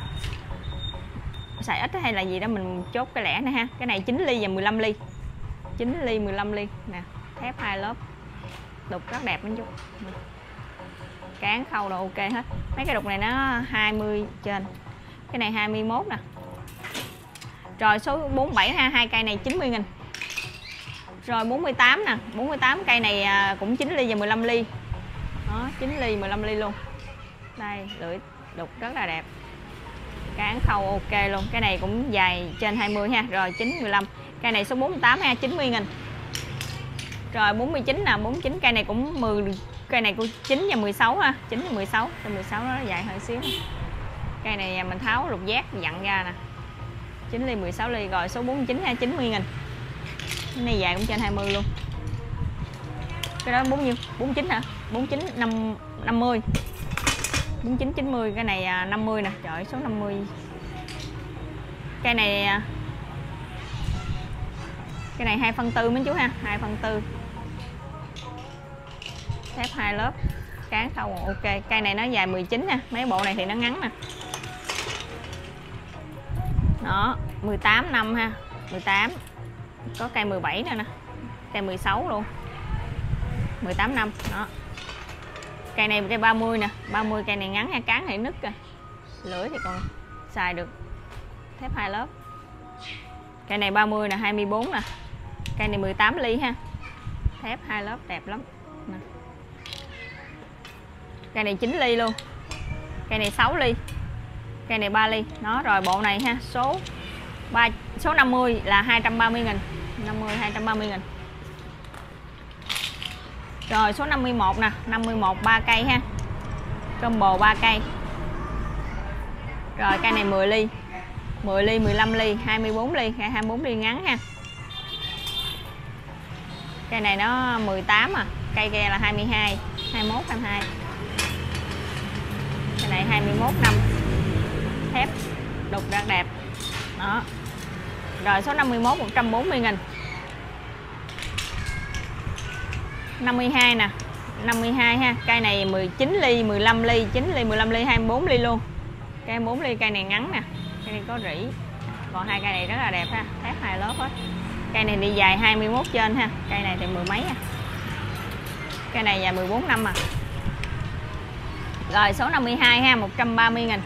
xài ít hay là gì đó mình chốt cái lẻ này ha. Cái này 9 ly và 15 ly. 9 ly 15 ly nè, thép 2 lớp. Đục rất đẹp mấy chú. Cán khâu đồ ok hết. Mấy cái đục này nó 20 trên. Cái này 21 nè. Rồi số 47 ha, 2 cây này 90.000. Rồi 48 nè, 48 cây này cũng 9 ly và 15 ly. Đó, 9 ly 15 ly luôn. Đây, lưỡi đục rất là đẹp. Cán khâu ok luôn. Cái này cũng dài trên 20 ha. Rồi 9-15. Cây này số 48 ha, 90.000. Rồi 49 nè, 49 cây này cũng 10. Cây này của 9 và 16 ha. 9 và 16. Cây 16 nó dài hơi xíu. Cây này mình tháo lục giác dặn ra nè. 9 ly 16 ly. Rồi số 49 ha, 90.000. Cái này dài cũng trên 20 luôn. Cái đó bao nhiêu? 49 hả? 49 50. 49 90, cái này 50 nè. Trời ơi, số 50. Cây này 2/4 mấy chú ha, 2/4. Thép 2 lớp. Cán khâu ok. Cây này nó dài 19 nè, mấy bộ này thì nó ngắn nè. Đó, 18 năm ha, 18. Có cây 17 nữa nè. Cây 16 luôn. 18 năm, đó. Cây này cây 30 nè, 30 cây này ngắn ha, cán này nứt kìa. Lưỡi thì còn xài được. Thép 2 lớp. Cây này 30 nè, 24 nè. Cây này 18 ly ha. Thép 2 lớp đẹp lắm. Nè. Cây này 9 ly luôn. Cây này 6 ly. Cây này 3 ly. Đó, rồi bộ này ha, số 50 là 230.000. 50 230.000. Rồi số 51 nè, 51 3 cây ha. Combo 3 cây. Rồi cây này 10 ly. 10 ly, 15 ly, 24 ly, cây 24 ly ngắn ha. Cây này nó 18 à, cây kia là 22, 21 22. Cây này 21 năm. Thép đục rất đẹp. Đó. Rồi số 51 140.000. 52 nè, 52 ha. Cây này 19 ly, 15 ly, 9 ly, 15 ly, 24 ly luôn. Cây 24 ly, cây này ngắn nè. Cây này có rỉ. Còn hai cây này rất là đẹp ha, thép hai lớp hết. Cây này đi dài 21 trên ha. Cây này thì mười mấy à. Cây này dài 14 năm à. Rồi số 52 ha, 130.000.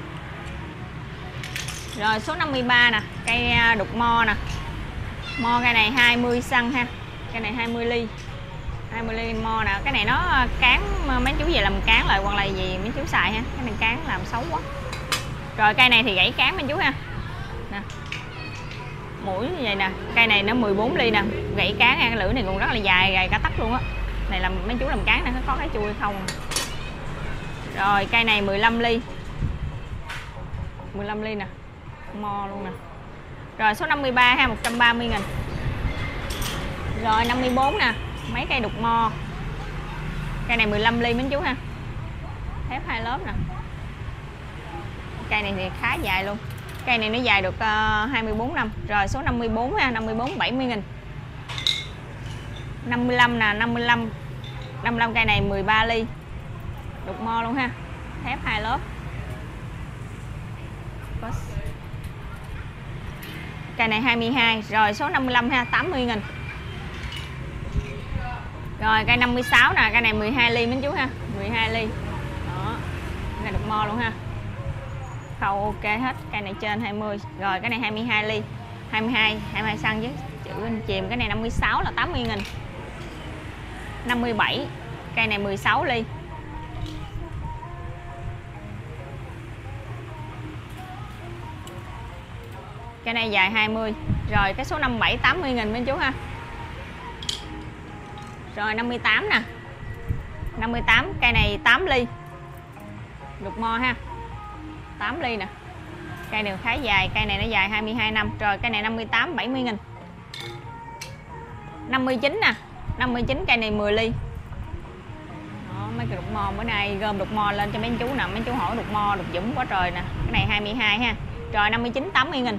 Rồi số 53 nè, cây đục mo nè. Mo cây này 20 xăng ha. Cây này 20 ly. 20 ly mo nè, cái này nó cán mấy chú về làm cán lại hoặc là gì mấy chú xài ha. Cái này cán làm xấu quá. Rồi cây này thì gãy cán mấy chú ha. Nè. Mũi như vậy nè, cây này nó 14 ly nè, gãy cán ha, cái lưỡi này còn rất là dài, gầy cả tấc luôn á. Này là mấy chú làm cán nè, có cái chui không. Rồi cây này 15 ly. 15 ly nè. Mo luôn nè. Rồi số 53 ha, 130.000. Rồi 54 nè, mấy cây đục mo. Cây này 15 ly mấy chú ha. Thép hai lớp nè. Cây này thì khá dài luôn. Cây này nó dài được 24 năm. Rồi số 54 ha, 54 70.000. 55 nè, 55 cây này 13 ly. Đục mo luôn ha. Thép hai lớp. Cây này 22. Rồi số 55 ha, 80.000. Rồi cây 56 nè, cây này 12 ly mấy chú ha. 12 ly. Đó. Cái này đục mo luôn ha. Khâu ok hết. Cây này trên 20. Rồi cái này 22 ly. 22 xăng với chữ anh chìm. Cái này 56 là 80.000. 57. Cây này 16 ly. Cái này dài 20. Rồi cái số 57 80.000 mấy chú ha. Rồi 58 nè. 58 cây này 8 ly. Đục mo ha. 8 ly nè. Cây này khá dài, cây này nó dài 22 năm. Rồi cây này 58 70.000. 59 nè. 59 cây này 10 ly. Đó, mấy cái đục mo bữa nay gom đục mo lên cho mấy chú nè, mấy chú hỏi đục mo đục dũng quá trời nè. Cái này 22 ha. Rồi 59 80.000.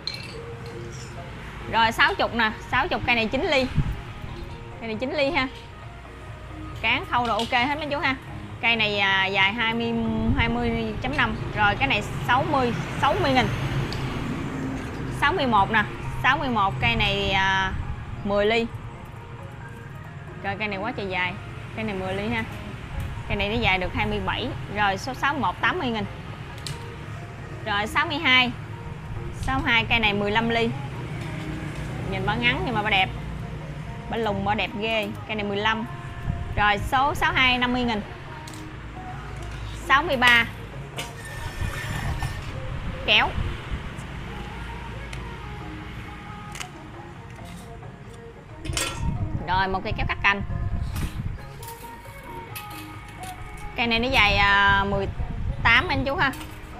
Rồi 60 nè, 60 cây này 9 ly. Cây này 9 ly ha. Cán khâu rồi ok hết mấy chú ha. Cây này dài 20.5. Rồi cái này 60.000. 61 nè, 61 cây này 10 ly. Rồi cây này quá trời dài. Cây này 10 ly ha. Cây này nó dài được 27. Rồi số 61 80.000. Rồi 62. 62 cây này 15 ly. Nhìn bả ngắn nhưng mà bả đẹp. Bả lùng bả đẹp ghê. Cây này 15. Rồi số 62 50.000. 63 kéo. Rồi một cây kéo cắt cành. Cây này nó dài 18 anh chú ha.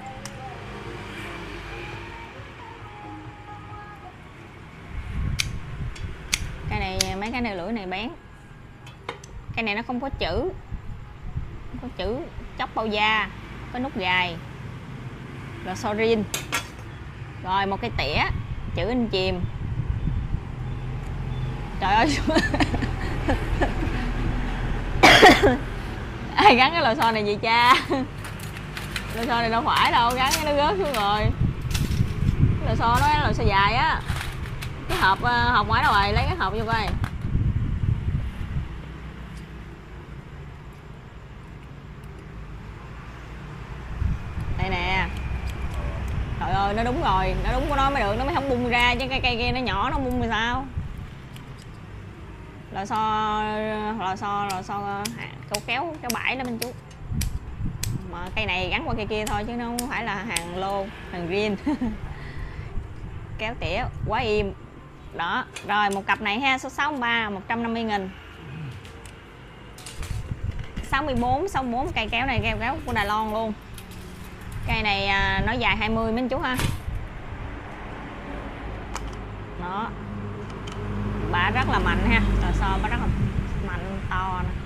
Cây này mấy cái này lưỡi này bén. Cây này nó không có chữ. Không có chữ chóc bao da, có nút gài. Rồi sorin. Rồi một cái tỉa chữ anh chìm. Trời ơi. Ai gắn cái lò xo này vậy cha? Lò xo này đâu phải đâu, gắn cái nó rớt xuống rồi. Lò xo nó là lò xo dài á. Cái hộp ngoài đâu rồi, lấy cái hộp vô coi. Đây nè. Trời ơi nó đúng rồi, nó đúng của nó mới được, nó mới không bung ra chứ cái cây kia nó nhỏ nó bung thì sao? Lò xo câu kéo cái bãi đó bên chú. Mà cây này gắn qua cây kia thôi chứ nó không phải là hàng lô, hàng riêng. Kéo tỉa quá im. Đó, rồi một cặp này ha, số 63 150.000. 64 cây kéo này kéo của Đài Loan luôn. Cây này nó dài 20 mấy chú ha. Đó. Bả rất là mạnh ha. Lò xo bả rất là mạnh to nè.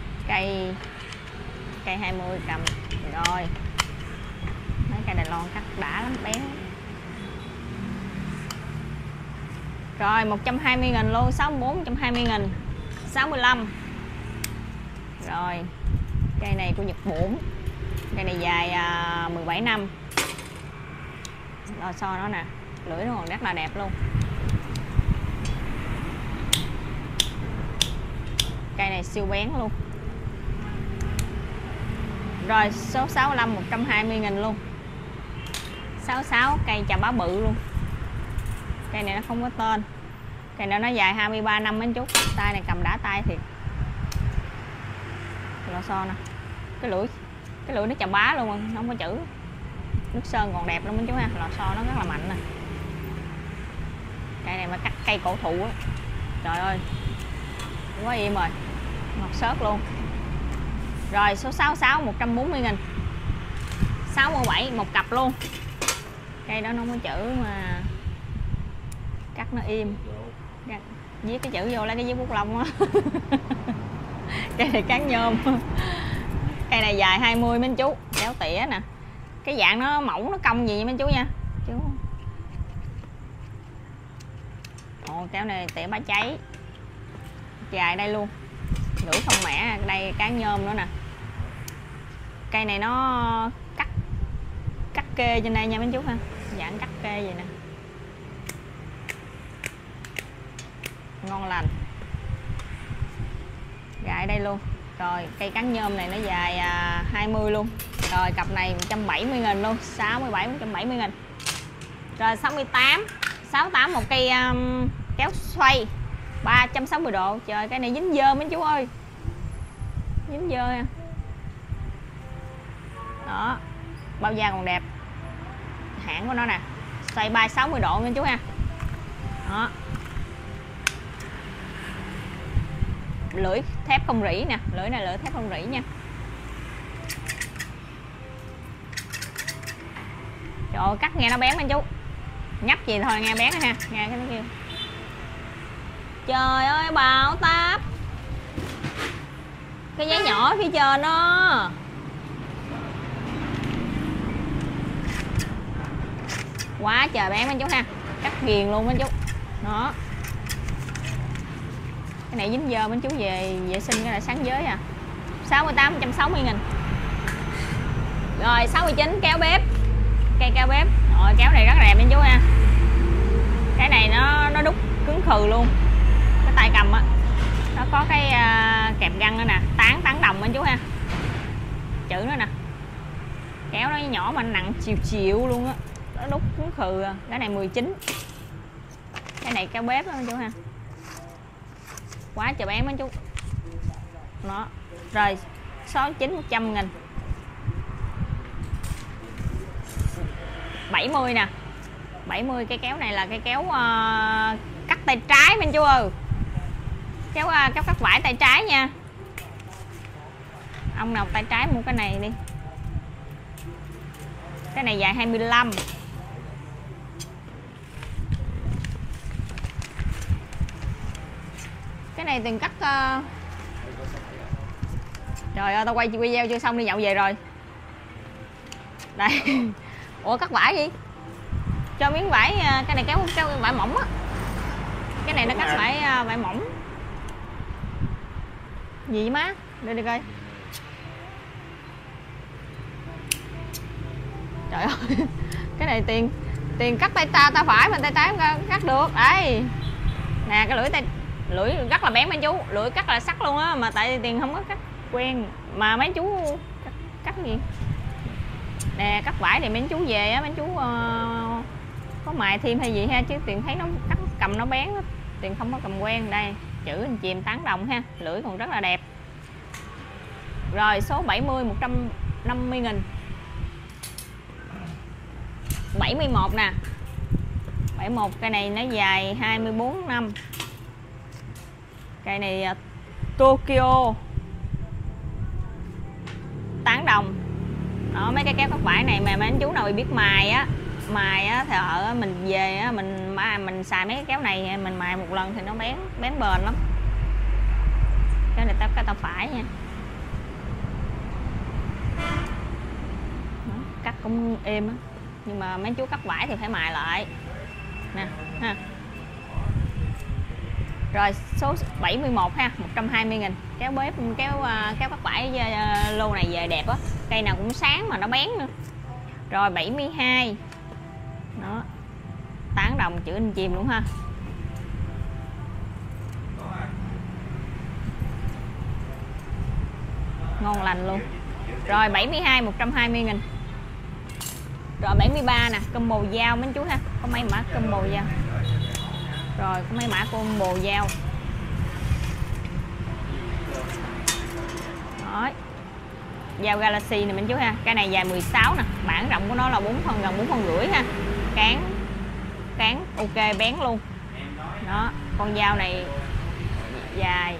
Cây 20 cầm. Rồi. Mấy cây Đài Loan cắt đã lắm, bén. Rồi 120.000 luôn, 64 120.000. 65. Rồi cây này của Nhật Bổn, cây này dài 17 năm. Lò xo nó nè, lưỡi nó còn rất là đẹp luôn. Cây này siêu bén luôn. Rồi số 65 120.000 luôn. 66 cây chà bá bự luôn. Cây này nó không có tên. Cây này nó dài 23 năm mấy chút. Tay này cầm đã tay thiệt. Lò xo nè. Cái lưỡi nó chà bá luôn, nó không có chữ. Nước sơn còn đẹp lắm mấy chú ha. Lò xo nó rất là mạnh nè. Cây này mà cắt cây cổ thụ á, trời ơi quá im rồi, ngọt xớt luôn. Rồi số 66 140.000. 67 một cặp luôn. Cây đó nó không có chữ mà cắt nó im, viết cái chữ vô lấy cái viết bút lông á. Cây này cán nhôm. Cây này dài 20 mấy chú, kéo tỉa nè. Cái dạng nó mỏng nó cong gì mấy chú nha. Chú. Ồ, kéo này tỉa bá cháy. Dài đây luôn. Lưỡi không mẻ, đây cán nhôm nữa nè. Cây này nó cắt kê trên đây nha mấy chú ha. Dạng cắt kê vậy nè. Ngon lành. Gài đây luôn. Rồi cây cán nhôm này nó dài 20 luôn. Rồi cặp này 170.000 luôn. 67 170.000. Rồi 68 một cây kéo xoay 360 độ. Trời, cái này dính dơ mấy chú ơi. Dính dơ nha. Đó. Bao da còn đẹp. Hãng của nó nè. Xoay 360 độ mấy chú ha. Đó. Lưỡi thép không rỉ nè. Lưỡi này lưỡi thép không rỉ nha. Trời ơi, cắt nghe nó bén mấy chú. Nhấp gì thôi nghe bén ha. Nghe cái nó kêu. Trời ơi bão táp. Cái giấy nhỏ phía trên đó. Quá trời bén mấy chú ha. Cắt ghiền luôn mấy chú. Đó. Cái này dính dơ mấy chú về vệ sinh cái là sáng giới à. 68 160.000. Rồi 69 kéo bếp. Cây kéo bếp. Rồi kéo này rất đẹp mấy chú ha. Cái này nó đúc cứng khừ luôn. Cái tay cầm á nó có cái kẹp găng nữa nè. Tán đồng mấy chú ha. Chữ nữa nè. Kéo nó nhỏ mà nặng chịu luôn á. Nó đúc cứng khừ à. Cái này 19. Cái này kéo bếp đó mấy chú ha. Quá trời bán mấy chú. Đó. Rồi 69 100.000. 70 nè. 70 cái kéo này là cái kéo cắt tay trái mấy chú ơi. Kéo cắt vải tay trái nha. Ông nào tay trái mua cái này đi. Cái này dài 25. Cái này tiền cắt trời ơi, tao quay video chưa xong đi nhậu về rồi. Đây. Ủa cắt vải gì? Cho miếng vải, cái này kéo vải mỏng á. Cái này nó cắt vải mỏng. Gì má? Đây đi coi. Trời ơi. Cái này tiền cắt tay ta phải mà tay trái không cắt được. Đây. Nè cái lưỡi rất là bén mấy chú, lưỡi cắt là sắc luôn á, mà tại tiền không có cắt quen mà mấy chú cắt gì nè. Cắt vải thì mấy chú về á, mấy chú có mài thêm hay gì ha, chứ tiền thấy nó cắt cầm nó bén, tiền không có cầm quen. Đây chữ anh chìm tán đồng ha, lưỡi còn rất là đẹp. Rồi số 70 150.000. 71 nè. 71 cây này nó dài 24 năm. Cây này Tokyo tán đồng. Đó, mấy cái kéo cắt vải này mà mấy anh chú nào biết mài á thì mình về á, mình xài mấy cái kéo này mình mài một lần thì nó bén bền lắm. Cái này tao phải nha. Đó, cắt cũng êm á, nhưng mà mấy chú cắt vải thì phải mài lại nè ha. Rồi số 71 ha, 120.000. Kéo bếp, kéo các bãi lô này về đẹp á. Cây nào cũng sáng mà nó bén nữa. Rồi 72. Đó. Tán đồng chữ anh chìm luôn ha. Ngon lành luôn. Rồi 72 120.000. Rồi 73 nè, combo dao mấy chú ha. Có mấy mã combo dao. Rồi có mấy mã combo dao. Đó. Dao Galaxy này mấy chú ha. Cái này dài 16 nè, bản rộng của nó là 4 phân, gần 4 phân rưỡi ha. Cán ok bén luôn. Đó, con dao này dài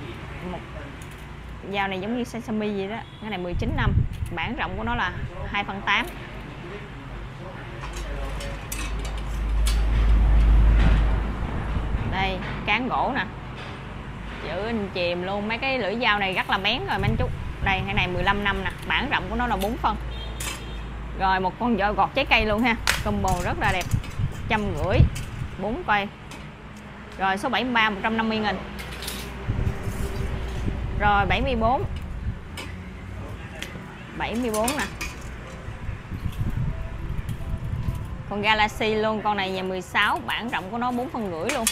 dao này giống như sesame gì đó. Cái này 19 năm, bản rộng của nó là 2/8. Đây, cán gỗ nè, chữ anh chìm luôn. Mấy cái lưỡi dao này rất là bén rồi mấy anh chú. Đây, cái này 15 năm nè, bản rộng của nó là 4 phân. Rồi một con dao gọt trái cây luôn ha, combo rất là đẹp, 150, 4 cây. Rồi số 73 150.000. Rồi 74 nè, con Galaxy luôn. Con này nhà 16, bản rộng của nó 4 phân rưỡi luôn.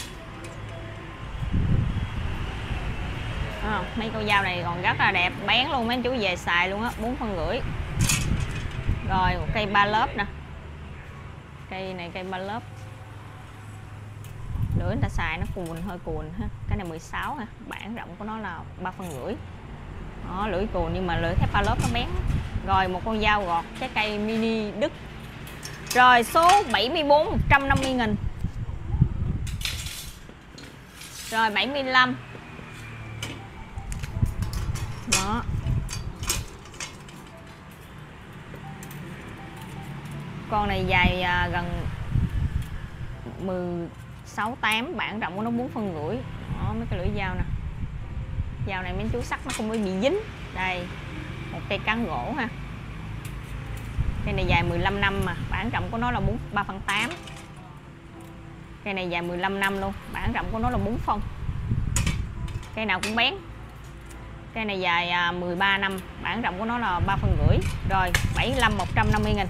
Mấy con dao này còn rất là đẹp, bén luôn mấy anh chú về xài luôn á, 4 phân rưỡi. Rồi một cây 3 lớp nè, cây này cây 3 lớp, lưỡi người ta xài nó hơi cuồn ha. Cái này 16 ha, bản rộng của nó là 3 phân rưỡi. Đó, lưỡi cuồn nhưng mà lưỡi thép 3 lớp nó bén. Rồi một con dao gọt trái cây mini Đức. Rồi số 74 150.000. Rồi 75. Đó. Con này dài gần 16/8, bản rộng của nó 4 phân rưỡi. Đó, mấy cái lưỡi dao nè. Dao này mấy chú sắt nó không có bị dính. Đây, một cây cán gỗ ha. Cây này dài 15 năm mà, bản rộng của nó là 3/8. Cây này dài 15 năm luôn, bản rộng của nó là 4 phân. Cây nào cũng bén. Cây này dài 13 năm, bản rộng của nó là 3 phân rưỡi. Rồi 75 150.000.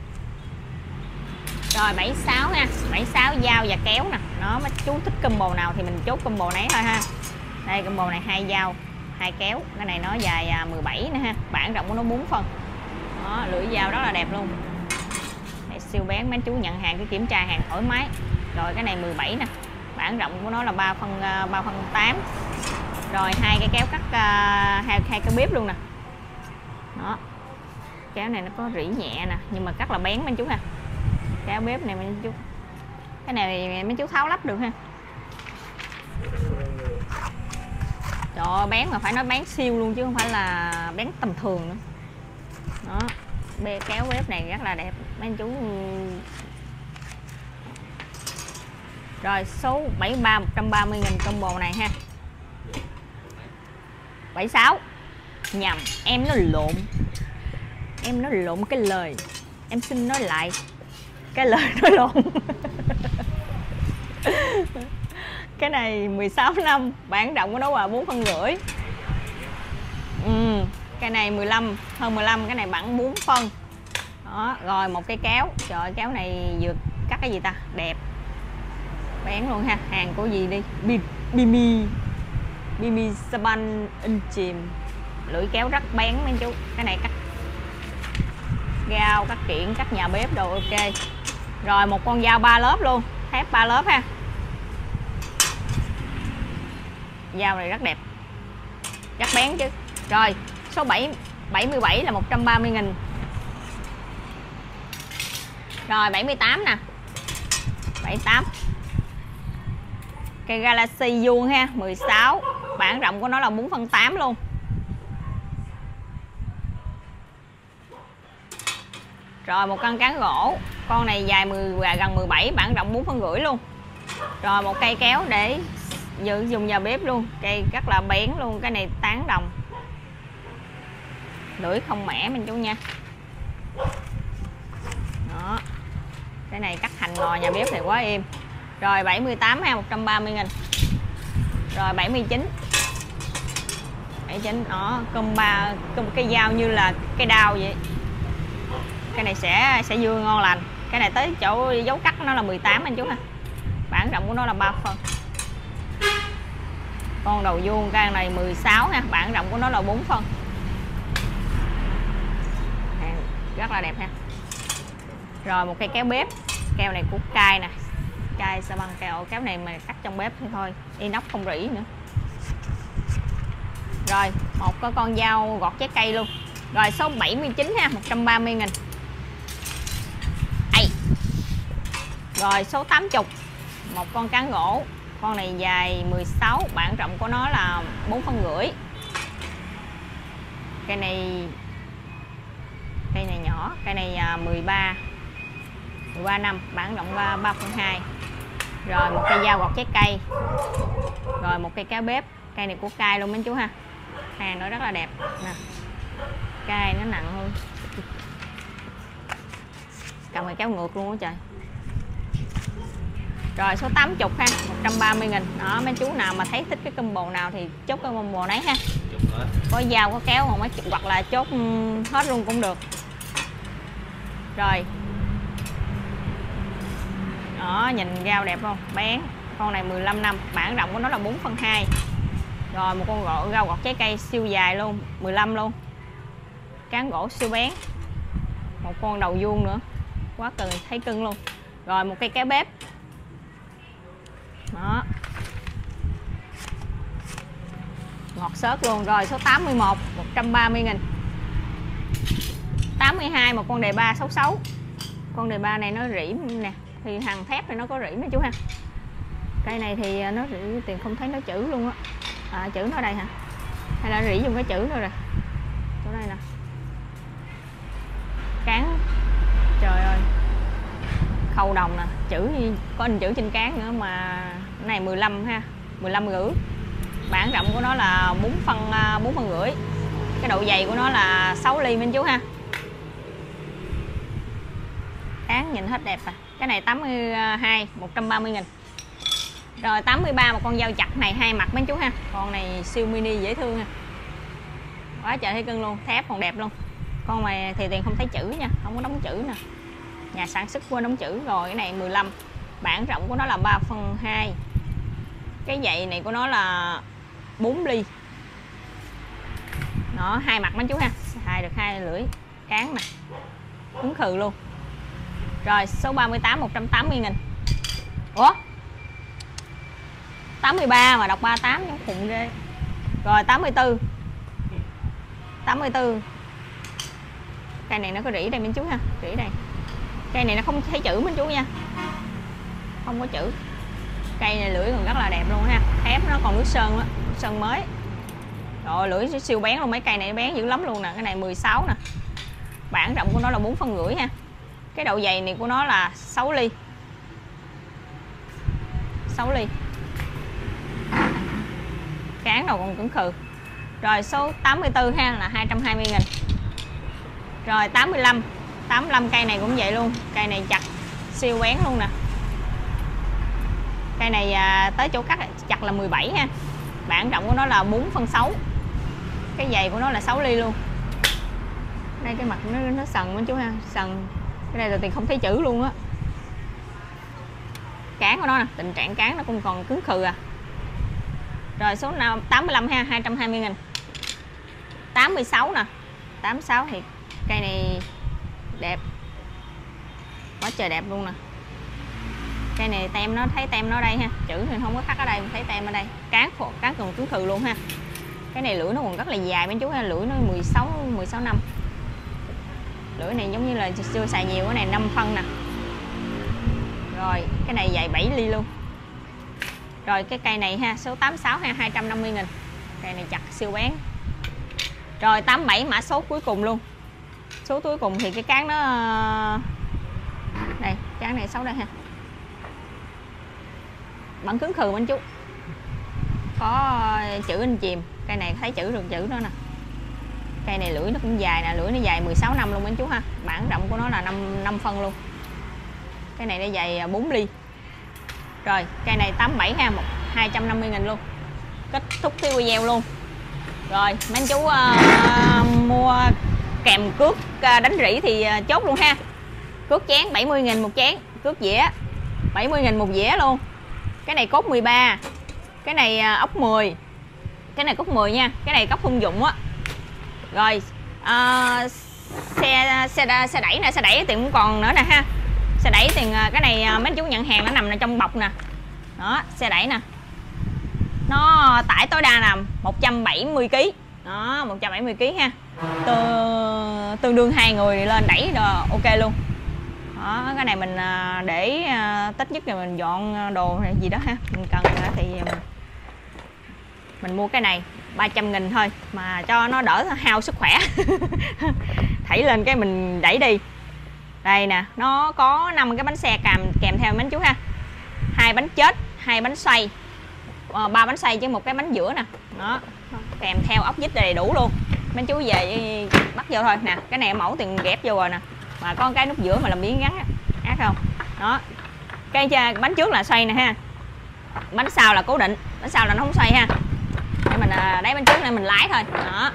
Rồi 76 ha, 76 dao và kéo nè. Nó mấy chú thích combo nào thì mình chốt combo nấy thôi ha. Đây combo này 2 dao, 2 kéo. Cái này nó dài 17 nè ha, bản rộng của nó 4 phân. Đó, lưỡi dao rất là đẹp luôn. Đây, siêu bén, mấy chú nhận hàng cứ kiểm tra hàng thoải mái. Rồi cái này 17 nè, bản rộng của nó là 3/8. Rồi 2 cái kéo cắt, 2 cái bếp luôn nè. Đó, kéo này nó có rỉ nhẹ nè, nhưng mà cắt là bén mấy chú ha. Kéo bếp này mấy chú, cái này mấy chú tháo lắp được ha. Trời ơi, bén mà phải nói bén siêu luôn chứ không phải là bén tầm thường nữa. Đó, kéo bếp này rất là đẹp mấy anh chú. Rồi số 73 130.000 combo này ha. 76 nhầm, em nó lộn cái lời, em xin nói lại cái lời nó lộn. Cái này 16 năm, bản rộng của nó là 4 phân rưỡi. Cái này 15, hơn 15, cái này bản 4 phân. Đó, rồi một cây kéo. Trời ơi, kéo này vừa cắt cái gì ta, đẹp, bén luôn ha. Hàng của gì đi, Bimi Saban in chìm. Lưỡi kéo rất bén mấy chú. Cái này cắt gao, cắt kiện, cắt nhà bếp đồ ok. Rồi một con dao 3 lớp luôn, thép 3 lớp ha. Dao này rất đẹp, rất bén chứ. Rồi số 77 là 130.000. Rồi 78 nè, 78 cây Galaxy vuông ha, 16, bản rộng của nó là 4/8 luôn. Rồi một căn cán gỗ, con này dài gần 17, bản rộng 4 phân rưỡi luôn. Rồi một cây kéo để dùng vào bếp luôn, cây rất là bén luôn. Cái này tán đồng, lưỡi không mẻ mình chú nha. Đó, cái này cắt hành ngò nhà bếp này quá êm. Rồi 78 ha, 130.000. Rồi 79. 79 đó, cây dao như là cây đao vậy. Cái này sẽ vừa ngon lành. Cái này tới chỗ dấu cắt nó là 18 anh chú ha. Bản rộng của nó là 3 phân. Con đầu vuông cây này 16 ha, bản rộng của nó là 4 phân. Rất là đẹp ha. Rồi một cây kéo bếp. Keo này của Cai nè. Cai sa băng keo, kéo này mà cắt trong bếp thì thôi, inox không rỉ nữa. Rồi một cái con dao gọt trái cây luôn. Rồi số 79 ha, 130.000. Rồi số 80, một con cán gỗ. Con này dài 16, bản rộng của nó là 4 phân rưỡi. Cây này nhỏ, cây này 13 năm, bản rộng 3 phân 2. Rồi một cây dao gọt trái cây. Rồi một cây kéo bếp. Cây này của Cai luôn mấy chú ha. Hàng nó rất là đẹp nè. Cai nó nặng hơn. Cầm cái kéo ngược luôn á trời. Rồi số 80 ha, 130.000. Đó, mấy chú nào mà thấy thích cái combo nào thì chốt cái combo nấy ha. Có dao có kéo không mấy, hoặc là chốt hết luôn cũng được. Rồi. Đó, nhìn dao đẹp không? Bén. Con này 15 năm, bản rộng của nó là 4 phân 2. Rồi một con rau gọt trái cây siêu dài luôn, 15 luôn. Cán gỗ siêu bén. Một con đầu vuông nữa. Quá cưng, thấy cưng luôn. Rồi một cây kéo bếp. Đó. Ngọt xớt luôn. Rồi số 81, 130.000. 82 một con đề 366. Con đề 3 này nó rỉ nè, thì hàng thép thì nó có rỉ mấy chú ha. Cây này thì nó rỉ, tiền không thấy nó chữ luôn á. Chữ nó ở đây hả? Hay là rỉ dùng cái chữ thôi rồi. Chỗ đây nè. Cán. Trời ơi. Khâu đồng nè, chữ có hình chữ trên cán nữa mà. Cái này 15 ha, 15 rưỡi. Bản rộng của nó là 4 phân rưỡi. Cái độ dày của nó là 6 ly minh chú ha. Cán nhìn hết đẹp à. Cái này 82, 130.000. Rồi 83 một con dao chặt này 2 mặt mấy chú ha. Con này siêu mini dễ thương ha. Quá trời thấy cưng luôn, thép còn đẹp luôn. Con này thì tiền không thấy chữ nha, không có đóng chữ nè. Nhà sản xuất quên đóng chữ. Rồi cái này 15. Bản rộng của nó là 3 phân 2. Cái dậy này của nó là 4 ly. Đó, 2 mặt mấy chú ha. Xài được 2 lưỡi. Cán nè. Cứng khừ luôn. Rồi số 38, 180.000. Ủa? 83 mà đọc 38 giống khùng ghê. Rồi 84. 84. Cây này nó có rỉ đây mấy chú ha, rỉ đây. Cây này nó không thấy chữ mấy chú nha. Không có chữ. Cây này lưỡi còn rất là đẹp luôn ha. Thép nó còn nước sơn đó, nước sơn mới. Rồi lưỡi siêu bén luôn, mấy cây này bén dữ lắm luôn nè. Cái này 16 nè. Bản rộng của nó là 4 phân rưỡi ha. Cái độ dày này của nó là 6 ly. 6 ly. Cán đầu còn cứng khừ. Rồi số 84 ha là 220.000. Rồi 85. 85 cây này cũng vậy luôn. Cây này chặt siêu bén luôn nè. Cây này tới chỗ cắt chặt là 17 ha. Bản rộng của nó là 4 phân 6. Cái dày của nó là 6 ly luôn. Đây cái mặt nó sần mấy chú ha, sần. Cái này là tiền không thấy chữ luôn á. Cán của nó nè, tình trạng cán nó cũng còn cứng khừ à. Rồi số 85 ha, 220.000. 86 nè. 86 thì cây này đẹp. Quá trời đẹp luôn nè. Cây này tem nó, thấy tem nó ở đây ha. Chữ thì không có khắc ở đây, mình thấy tem ở đây. Cán còn cứng khừ luôn ha. Cái này lưỡi nó còn rất là dài mấy chú ha, lưỡi nó 16 năm. Lưỡi này giống như là chưa xài nhiều, cái này 5 phân nè. Rồi, cái này dài 7 ly luôn. Rồi cái cây này ha, số 86 ha, 250.000. Cây này chặt siêu bén. Rồi 87 mã số cuối cùng luôn. Số cuối cùng thì cái cán nó đây, cán này xấu đây ha. Vẫn cứng khừ anh chú. Có chữ in chìm. Cây này thấy chữ được chữ nữa nè. Cây này lưỡi nó cũng dài nè, lưỡi nó dài 16 năm luôn anh chú ha. Bản rộng của nó là 5 phân luôn. Cái này nó dài 4 ly. Rồi cây này 87 ha, 250.000 luôn. kết thúc cái video luôn. Rồi mấy anh chú mua kèm cước đánh rỉ thì chốt luôn ha. Cước chén 70.000 một chén, cước dĩa 70.000 một dĩa luôn. Cái này cốt 13, cái này ốc 10, cái này cốt 10 nha, cái này cốc thông dụng á. Rồi xe đẩy nè, xe đẩy tiền cũng còn nữa nè ha. Xe đẩy tiền cái này mấy anh chú nhận hàng nó nằm trong bọc nè. Đó, xe đẩy nè. Nó tải tối đa là 170 kg. Đó, 170 kg ha. Tương đương 2 người lên đẩy rồi ok luôn. Đó, cái này mình để tất nhất là mình dọn đồ hay gì đó ha. Mình cần thì mình mua cái này 300.000 thôi mà cho nó đỡ hao sức khỏe. Thảy lên cái mình đẩy đi. Đây nè, nó có 5 cái bánh xe kèm theo mấy chú ha. 2 bánh chết, 2 bánh xoay, 3 bánh xoay chứ một cái bánh giữa nè. Đó, kèm theo ốc vít đầy đủ luôn. Mấy chú về bắt vô thôi nè. Cái này mẫu tiền ghép vô rồi nè. Mà có cái nút giữa mà làm miếng gắn á, ác không? Đó. Cái bánh trước là xoay nè ha. Bánh sau là cố định, bánh sau là nó không xoay ha. Để mình đáy bánh trước này mình lái thôi. Đó.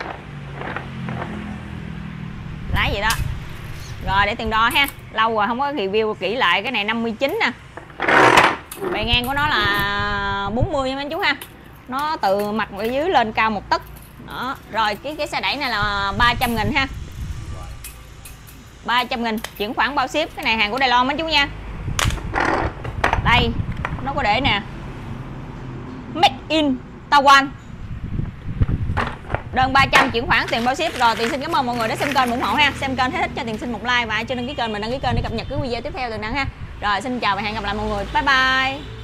Lái vậy đó. Rồi để tiền đo ha. Lâu rồi không có review kỹ lại. Cái này 59 nè. Bề ngang của nó là 40 nha mấy chú ha. Nó từ mặt ở dưới lên cao 1 tấc. Đó. Rồi cái xe đẩy này là 300.000 ha. 300.000 chuyển khoản bao ship. Cái này hàng của Đài Loan mấy chú nha. Đây nó có để nè, Made in Taiwan, đơn 300 chuyển khoản tiền bao ship. Rồi Tiền xin cảm ơn mọi người đã xem kênh ủng hộ ha. Xem kênh thấy thích cho Tiền xin một like và ai chưa đăng ký kênh mình đăng ký kênh để cập nhật cái video tiếp theo từ nắng ha. Rồi xin chào và hẹn gặp lại mọi người, bye bye.